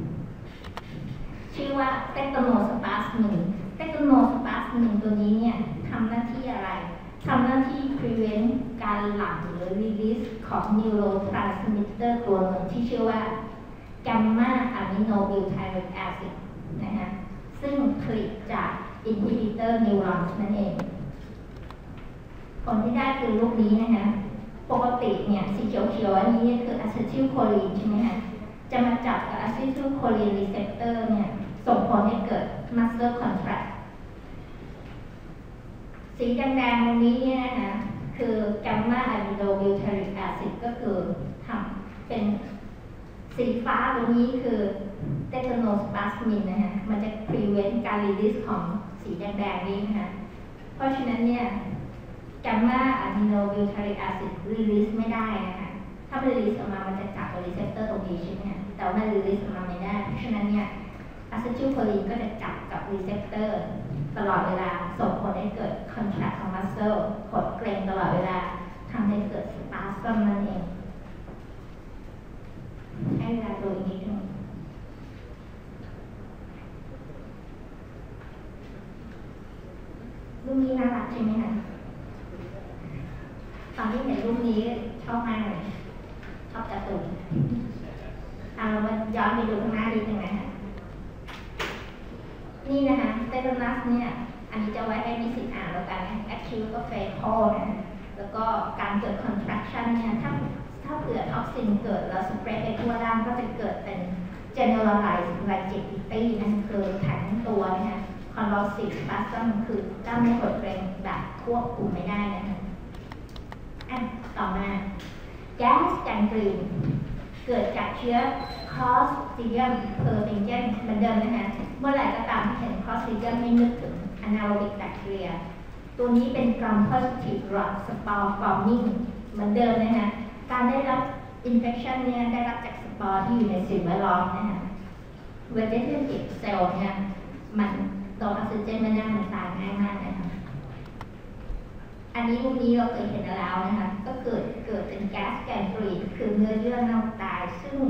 ชื่อว่า tetanus-spasmin tetanus-spasmin ตัวนี้เนี่ยทำหน้าที่อะไรทำหน้าที่ prevent การหลั่งหรือ release ของ neurotransmitter ตัวหนึ่งที่ชื่อว่า gamma aminobutyric acid นะคะซึ่งผลิตจาก inhibitor neurons นั่นเองผลที่ได้คือรูปนี้นะคะปกติเนี่ยสีเขียวๆอันนี้คือ acetylcholine ใช่ไหมคะจะมาจับกับ acetylcholine receptor เนี่ยส่งผลให้เกิด muscle contract สีแดงๆตรงนี้เนี่ยนะคะคือ gamma aminobutyric acid ก็คือทำเป็นสีฟ้าตรงนี้คือ tetanus-spasmin นะคะมันจะ prevent การ release ของสีแดงๆนี้นะคะเพราะฉะนั้นเนี่ย gamma aminobutyric acid release ไม่ได้นะคะถ้า release ออกมามันจะจับกับ receptor ตรงนี้ใช่ไหมคะแต่ว่า release ออกมาไม่ได้เพราะฉะนั้นเนี่ย acetylcholine ก็จะจับกับ receptor ตลอดเวลาส่งผลให้เกิด contract ของ muscle กดเกร็งตลอดเวลาทำให้เกิด spasm นั่นเองให้เวลาดูอีกนิดนึงรูปนี้น่ารักใช่ไหมคะตอนที่เห็นรูปนี้ชอบมากเลยชอบการ์ตูนเรามาย้อนไปดูข้างหน้านิดนึงนะคะนี่นะคะเตตันัสเนี่ยอันนี้จะไว้ให้นิสิตอ่านแล้วกันนะ acute ก็ fatal นะแล้วก็การเกิด contraction เนี่ยถ้าเผื่อท็อกซินเกิดแล้วสเปรดไปทั่วร่างก็จะเกิดเป็น generalized rigidity นั่นคือแข็งตัวนะคะ convulsive spasm คือกล้ามเนื้อกดเกร็งแบบควบคุมไม่ได้นะคะต่อมาแก๊สแกงกรีนเกิดจากเชื้อ Clostridium perfringens เหมือนเดิมนะคะเมื่อไหร่ก็ตามที่เห็น Clostridium ให้นึกถึง anaerobic bacteria ตัวนี้เป็น gram positive rod spore forming เหมือนเดิมนะคะการได้รับ infection เนี่ยได้รับจากสปอร์ที่อยู่ในสิ่งแวดล้อมนะคะ vegetative cell เนี่ยมันโดนออกซิเจนไม่ได้มันตายง่ายมากนะคะอันนี้รูปนี้เราเคยเห็นแล้วนะคะก็เกิดเป็นแก๊สแกนกรีนคือเนื้อเยื่อเน่าตาย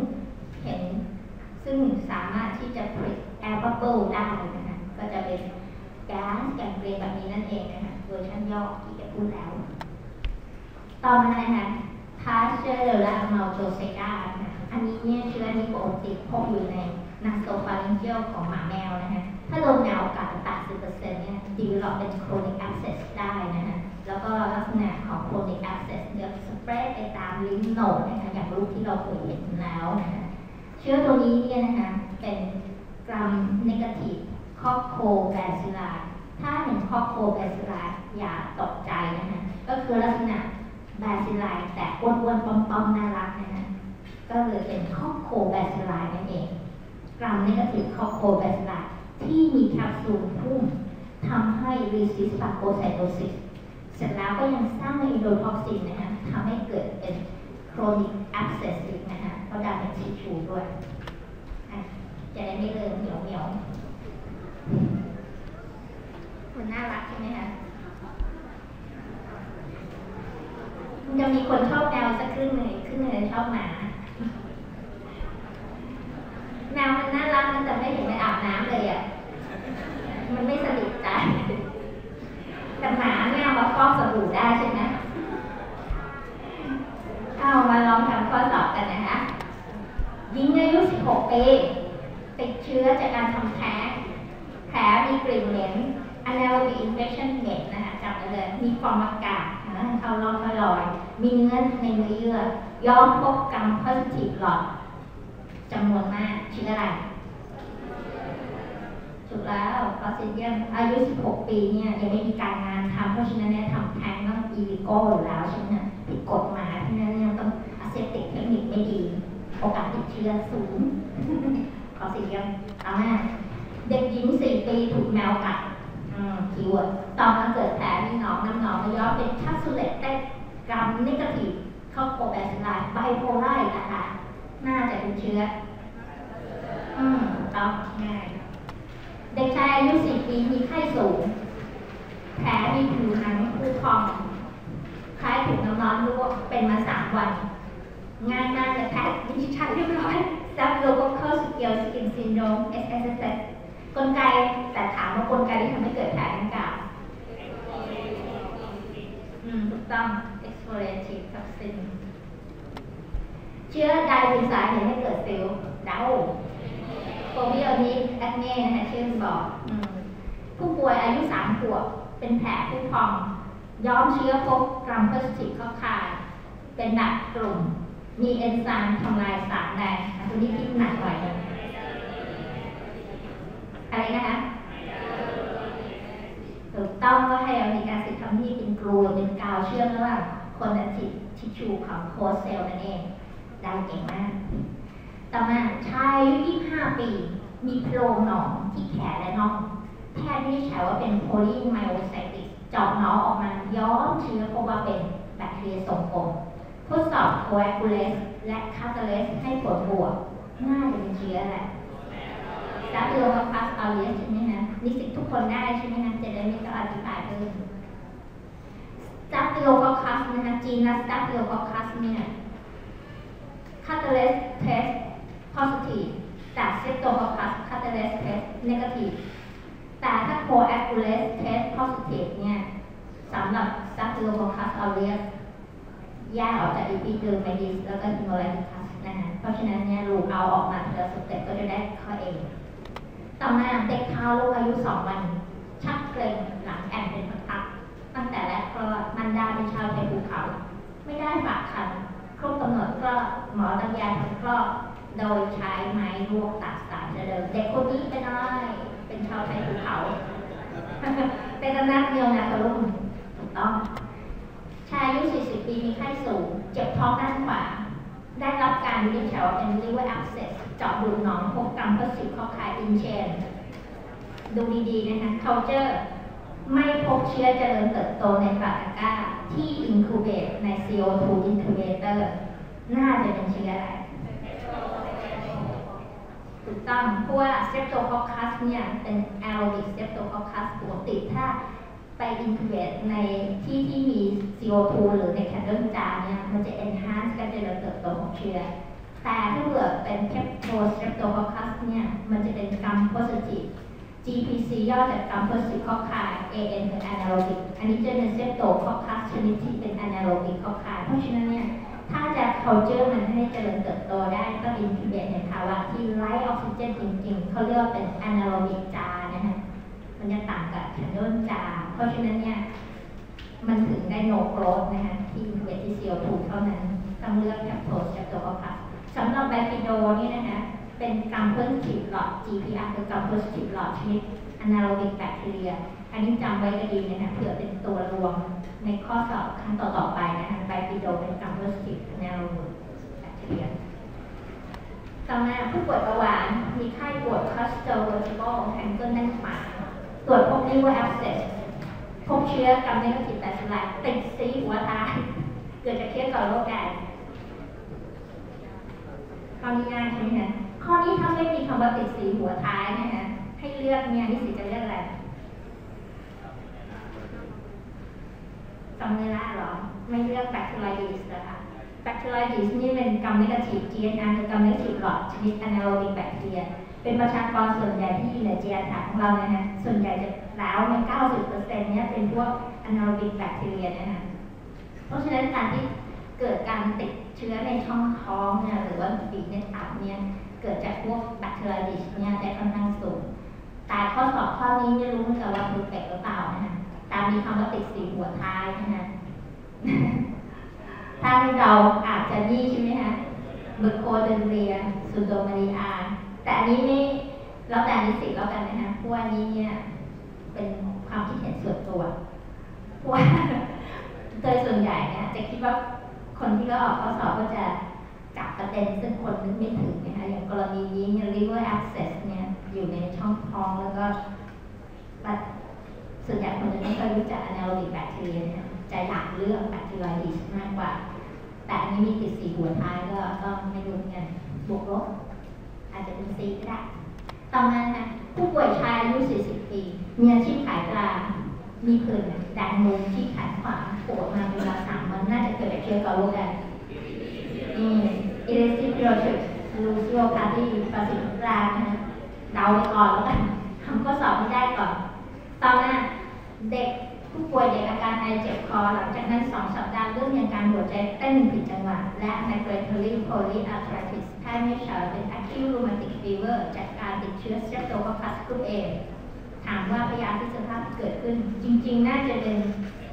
ซึ่งสามารถที่จะผลิตแอร์บับเบิลได้นะคะก็จะเป็นแก๊สแกนกรีนแบบนี้นั่นเองนะคะเวอร์ชันย่อที่จะพูดแล้วต่อมานะคะพาสเชอร์และมัลโตเซกาอันนี้เนี่ยเชื้อนี้ปกติพบอยู่ในนัสโซฟาริงเจียลของหมาแมวนะคะถ้าโดนแมวกัด 80% เนี่ยดีเวลลอปเป็น chronic abscess ได้นะคะแล้วก็ลักษณะของ chronic abscess เนี่ยสเปรดไปตามลิ้นโหนดนะคะอย่างรูปที่เราเคยเห็นแล้วนะคะเชื้อตัวนี้เนี่ยนะคะเป็นกรัม negative Coccobacilli ถ้าเห็น Coccobacilli อย่าตกใจนะคะก็คือลักษณะ bacilli แต่อ้วนๆป้อมๆน่ารักนะคะก็เลยเป็น Coccobacilli นั่นเองกรัม negative Coccobacilli ที่มีแคปซูลพุ่มทำให้ resist phagocytosis เสร็จแล้วก็ยังสร้างไอโดท็อกซินนะคะทำให้เกิดเป็น chronic abscess อีกนะคะเพราะดาเป็นทิชชูด้วยจะได้ไม่เริ่มเหนียวมันน่ารักใช่ไหมคะมันจะมีคนชอบแมวสักครึ่งหนึ่งชอบหมาแมวเห็นมันอาบน้ำเลยอ่ะมันไม่สนิทใจแต่หมาเนี่ยมาฟอกสบู่ได้ใช่ไหมเอามาลองทำข้อสอบกันนะคะหญิงอายุ 16 ปีติดเชื้อจากการทำแท้งแผลมีกลิ่นเหม็น anaerobic infection เหม็นนะคะจำไว้เลยมีฟองอากาศเข้าร่องลอยมีเนื้อในเนื้อเยื่อย้อมพบกรรม positive หลอดจำนวนมากชื่ออะไรถูกแล้วคลอสซิเดียมอายุ 16 ปีเนี่ยยังไม่มีการงานทำเพราะฉะนั้นเนี่ยทำแท้งต้องอีลิโก้อยู่แล้วใช่ไหมผิดกฎหมายเพราะฉะนั้นเนี่ยต้องอะเซปติกเทคนิคไม่ดีโอกาสติดเชื้อสูงคลอสซิเดียมเอาหน้าเด็กหญิง 4 ปีถูกแมวกัดคีย์เวิร์ดตอนมาเกิดแผลมีหนองน้ำหนองระย้อนเป็นชักสุเลตเต้กรัมนิเกทีฟเข้าโคแบซิลไลไบโพล่านะคะน่าจะเป็นเชื้อต้องง่ายเด็กชายอายุ 4 ปีมีไข้สูงแผลมีผิวหนังพุพองคล้ายถูกน้ำร้อนลวกเป็นมา 3 วันง่ายมากเลยแพทย์วินิจฉัยเรียบร้อย Staphylococcus aureus skin syndrome SSS กลไกแต่ถามว่ากลไกที่ทำให้เกิดแผลดังกล่าวถูกต้อง exfoliative toxin เชื้อใดเป็นสาเหตุให้เกิดสิวเดาโฟบิโอนิกแอคเน่นะคะชื่อบอกผู้ป่วยอายุ 3 ขวบเป็นแผลผู้พองย้อมเชื้อพบกรัมโพซิทีฟเข้าข่ายเป็นหนักกลุ่มมีเอนไซม์ทำลายสารแดงตัวนี้คิดหนักหน่อยนึงอะไรนะคะถูกต้องว่าให้เอาในการสิทธิ์ทำที่เป็นกลูเป็นกาวเชื่อมระหว่างคนและทิชชูของโคเซลนั่นเองได้เก่งมากต่อมาชายอายุ 25 ปีมีโพรงหนองที่แขนและน่องแพทย์วินิจฉัยว่าเป็นโพลีไมโอไซติสเจาะหนองออกมาย้อมเชื้อพบว่าเป็นแบคทีเรียทรงกลมทดสอบโคแอคูเลสและคาตาเลสให้ผลบวกน่าจะเป็นเชื้อแหละสตาฟิโลโคคัสออเรียสใช่ไหมนะนิสิตทุกคนได้ใช่ไหมนะจะได้ไม่ต้องอธิบายเพิ่มสตาฟิโลโคคัสนะคะจีนัสสตาฟิโลโคคัสเนี่ยคาตาเลสเทส positive แต่เซปโตโคคัสคาตาเลสเทส negative แต่ถ้า coagulase test positive เนี่ยสำหรับ Staphylococcus aureus แยกออกจาก epidermidis แล้วก็ hemolyticus นะคะเพราะฉะนั้นเนี่ยลูกเอาออกมาทีละสเต็ปก็จะได้ข้อ A ต่อมาเด็กทารกอายุ 2 วันชักเกร็งหลังแอนเป็นพักๆตั้งแต่แรกคลอดมันดาเป็นชาวไทยภูเขาไม่ได้ฝากคันครบกำหนดคลอดหมอตั้งยาทำคลอดโดยใช้ไม้ลวกตัดสารเดิมเด็กคนนี้เป็นอะไรเป็นชาวไทยภูเขา เป็นอำนาจเดียวนะกระลุ่มถูกต้องชายอายุ 40 ปีมีไข้สูงเจ็บท้องด้านขวาได้รับการวินิจฉัยว่าเป็น liver abscess เจาะดูดหนองพบกรัมโพซิทีฟเข้าข่ายอินเชนดูดีๆนะคะ culture ไม่พบเชื้อเจริญเติบโตในปลาตะกร้าที่ incubate ใน CO2 incubator น่าจะเป็นเชื้ออะไรถูกต้องเพราะว่าเซปโตโคคัสเนี่ยเป็นแอโรบิกเซปโตโคคัสปกติถ้าไปอินคูเบตในที่ที่มี CO2 หรือในแคนเดิลจาร์เนี่ยมันจะ enhance การเจริญเติบโตของเชื้อแต่ถ้าเกิดเป็นแคปโทเซปโตโคคัสเนี่ยมันจะเป็นกรัมโพซิทีฟ GPC ย่อจากกรัมโพซิทีฟเข้าข่าย AN เป็น anaerobic อันนี้จะเป็นเซปโตโคคัสชนิดที่เป็น anaerobic เข้าข่ายเพราะฉะนั้นเนี่ยถ้าจะ culture มันให้เจริญเติบโตได้ต้องอินคูเบตในภาวะที่ไร้ออกซิเจนจริงๆเขาเรียกว่าเป็น anaerobic จาร์นะคะมันจะต่างกับแคนเดิลจาร์เพราะฉะนั้นเนี่ยมันถึงได้ no growth นะคะที่อินคูเบตที่ CO2 เท่านั้นต้องเลือกแคปโทสเซปโตโคคัสสำหรับไบฟิโดนี่นะคะเป็นกรัมโพซิทีฟหลอด GPR คือกรัมโพซิทีฟหลอดชนิด anaerobic bacteria อันนี้จำไว้ก็ดีนะคะเผื่อเป็นตัวรวมในข้อสอบขั้นต่อไปนะคะไบฟิโดเป็นกรัมโพซิทีฟ anaerobic bacteria ต่อมาผู้ป่วยเบาหวานมีไข้ปวด colorectal angle ด้านขวาตรวจพบ liver abscess พบเชื้อกรัมเนกาทีฟแบคทีเรียติดซีหัวตายเกิดจากเชื้อก่อโรคใดข้อนี้ง่ายใช่ไหมคะข้อนี้ถ้าไม่มีคำว่าติดสีหัวท้ายนะคะให้เลือกเนี่ยนิสิตจะเลือกอะไรจำไม่ได้หรอไม่เลือกแบคทีไรดิสนะคะแบคทีไรดิสนี่เป็นกรัมเนกาทีฟ GNR คือกรัมเนกาทีฟหลอดชนิด anaerobic bacteria เป็นประชากรส่วนใหญ่ที่อยู่ในจีอาฐานของเรานะฮะส่วนใหญ่จะแล้วใน 90% เนี่ยเป็นพวกอนาโรบิกแบคทีเรียนะฮะเพราะฉะนั้นการที่เกิดการติดเชื้อในช่องท้องเนี่ยหรือว่าฝีในตับเนี่ยเกิดจากพวกแบคทีเรียดิชเนี่ยได้ค่อนข้างสูงแต่ข้อสอบข้อนี้ไม่รู้เหมือนกันว่าเพอร์เฟกต์หรือเปล่านะฮะตามมีคำว่าติดสีหัวท้ายนะฮะถ้าเราอาจจะนี่ใช่ไหมฮะเบอร์โคเดเรียซูโดมาริอาแต่อันนี้ไม่แล้วแต่นิสิตแล้วกันนะฮะเพราะว่านี้เนี่ยเป็นความคิดเห็นส่วนตัวเพราะว่าโดยส่วนใหญ่เนี่ยจะคิดว่าคนที่เขาออกข้อสอบก็จะจับประเด็นซึ่งคนนึกไม่ถึงนะคะอย่างกรณีนี้เนี่ย liver abscess เนี่ยอยู่ในช่องท้องแล้วก็ส่วนใหญ่คนจะไม่ค่อยรู้จัก anaerobic bacteria เนี่ยใจหลักเรื่อง bacteroides มากกว่าแต่อันนี้มีติดสีหัวท้ายก็ไม่รู้เงินบวกลบอาจจะเป็นซีก็ได้ต่อมานะผู้ป่วยชายอายุ 40 ปีมีอาชีพขายปลามีผื่นแดงมุมที่แขนขวาปวดมาเป็นเวลา3 วันน่าจะเกิดจากเชื้อกอโรแกนirresistible luciopathy ประสิทธิ์กลางนะเดาไปก่อนแล้วกันทำข้อสอบไม่ได้ก่อนต่อมาเด็กผู้ป่วยเด็กอาการไอเจ็บคอหลังจากนั้น2 สัปดาห์เริ่มมีอาการหัวใจเต้นผิดจังหวะและ migratory polyarthritis แพทย์วินิจฉัยเป็น acute rheumatic fever จากการติดเชื้อ Streptococcus group A ถามว่าพยาธิสภาพที่เกิดขึ้นจริงๆน่าจะเป็น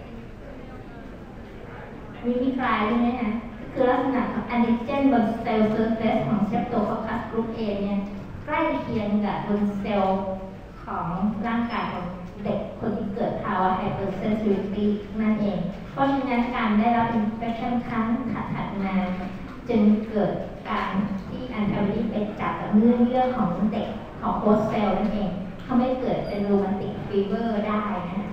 มีคลายใช่ไหมคะคือลักษณะของ antigen บนเซลล์ surface ของ Streptococcus group A เนี่ยใกล้เคียงกับบนเซลล์ของร่างกายของเด็กคนที่เกิดภาวะ hypersensitivity นั่นเองเพราะฉะนั้นการได้รับ infection ครั้งถัดมาจึงเกิดการที่ antibody ไปจับกับเนื้อเยื่อของเด็กของ host cell นั่นเองทำให้เกิดเป็น rheumatic fever ได้นะคะ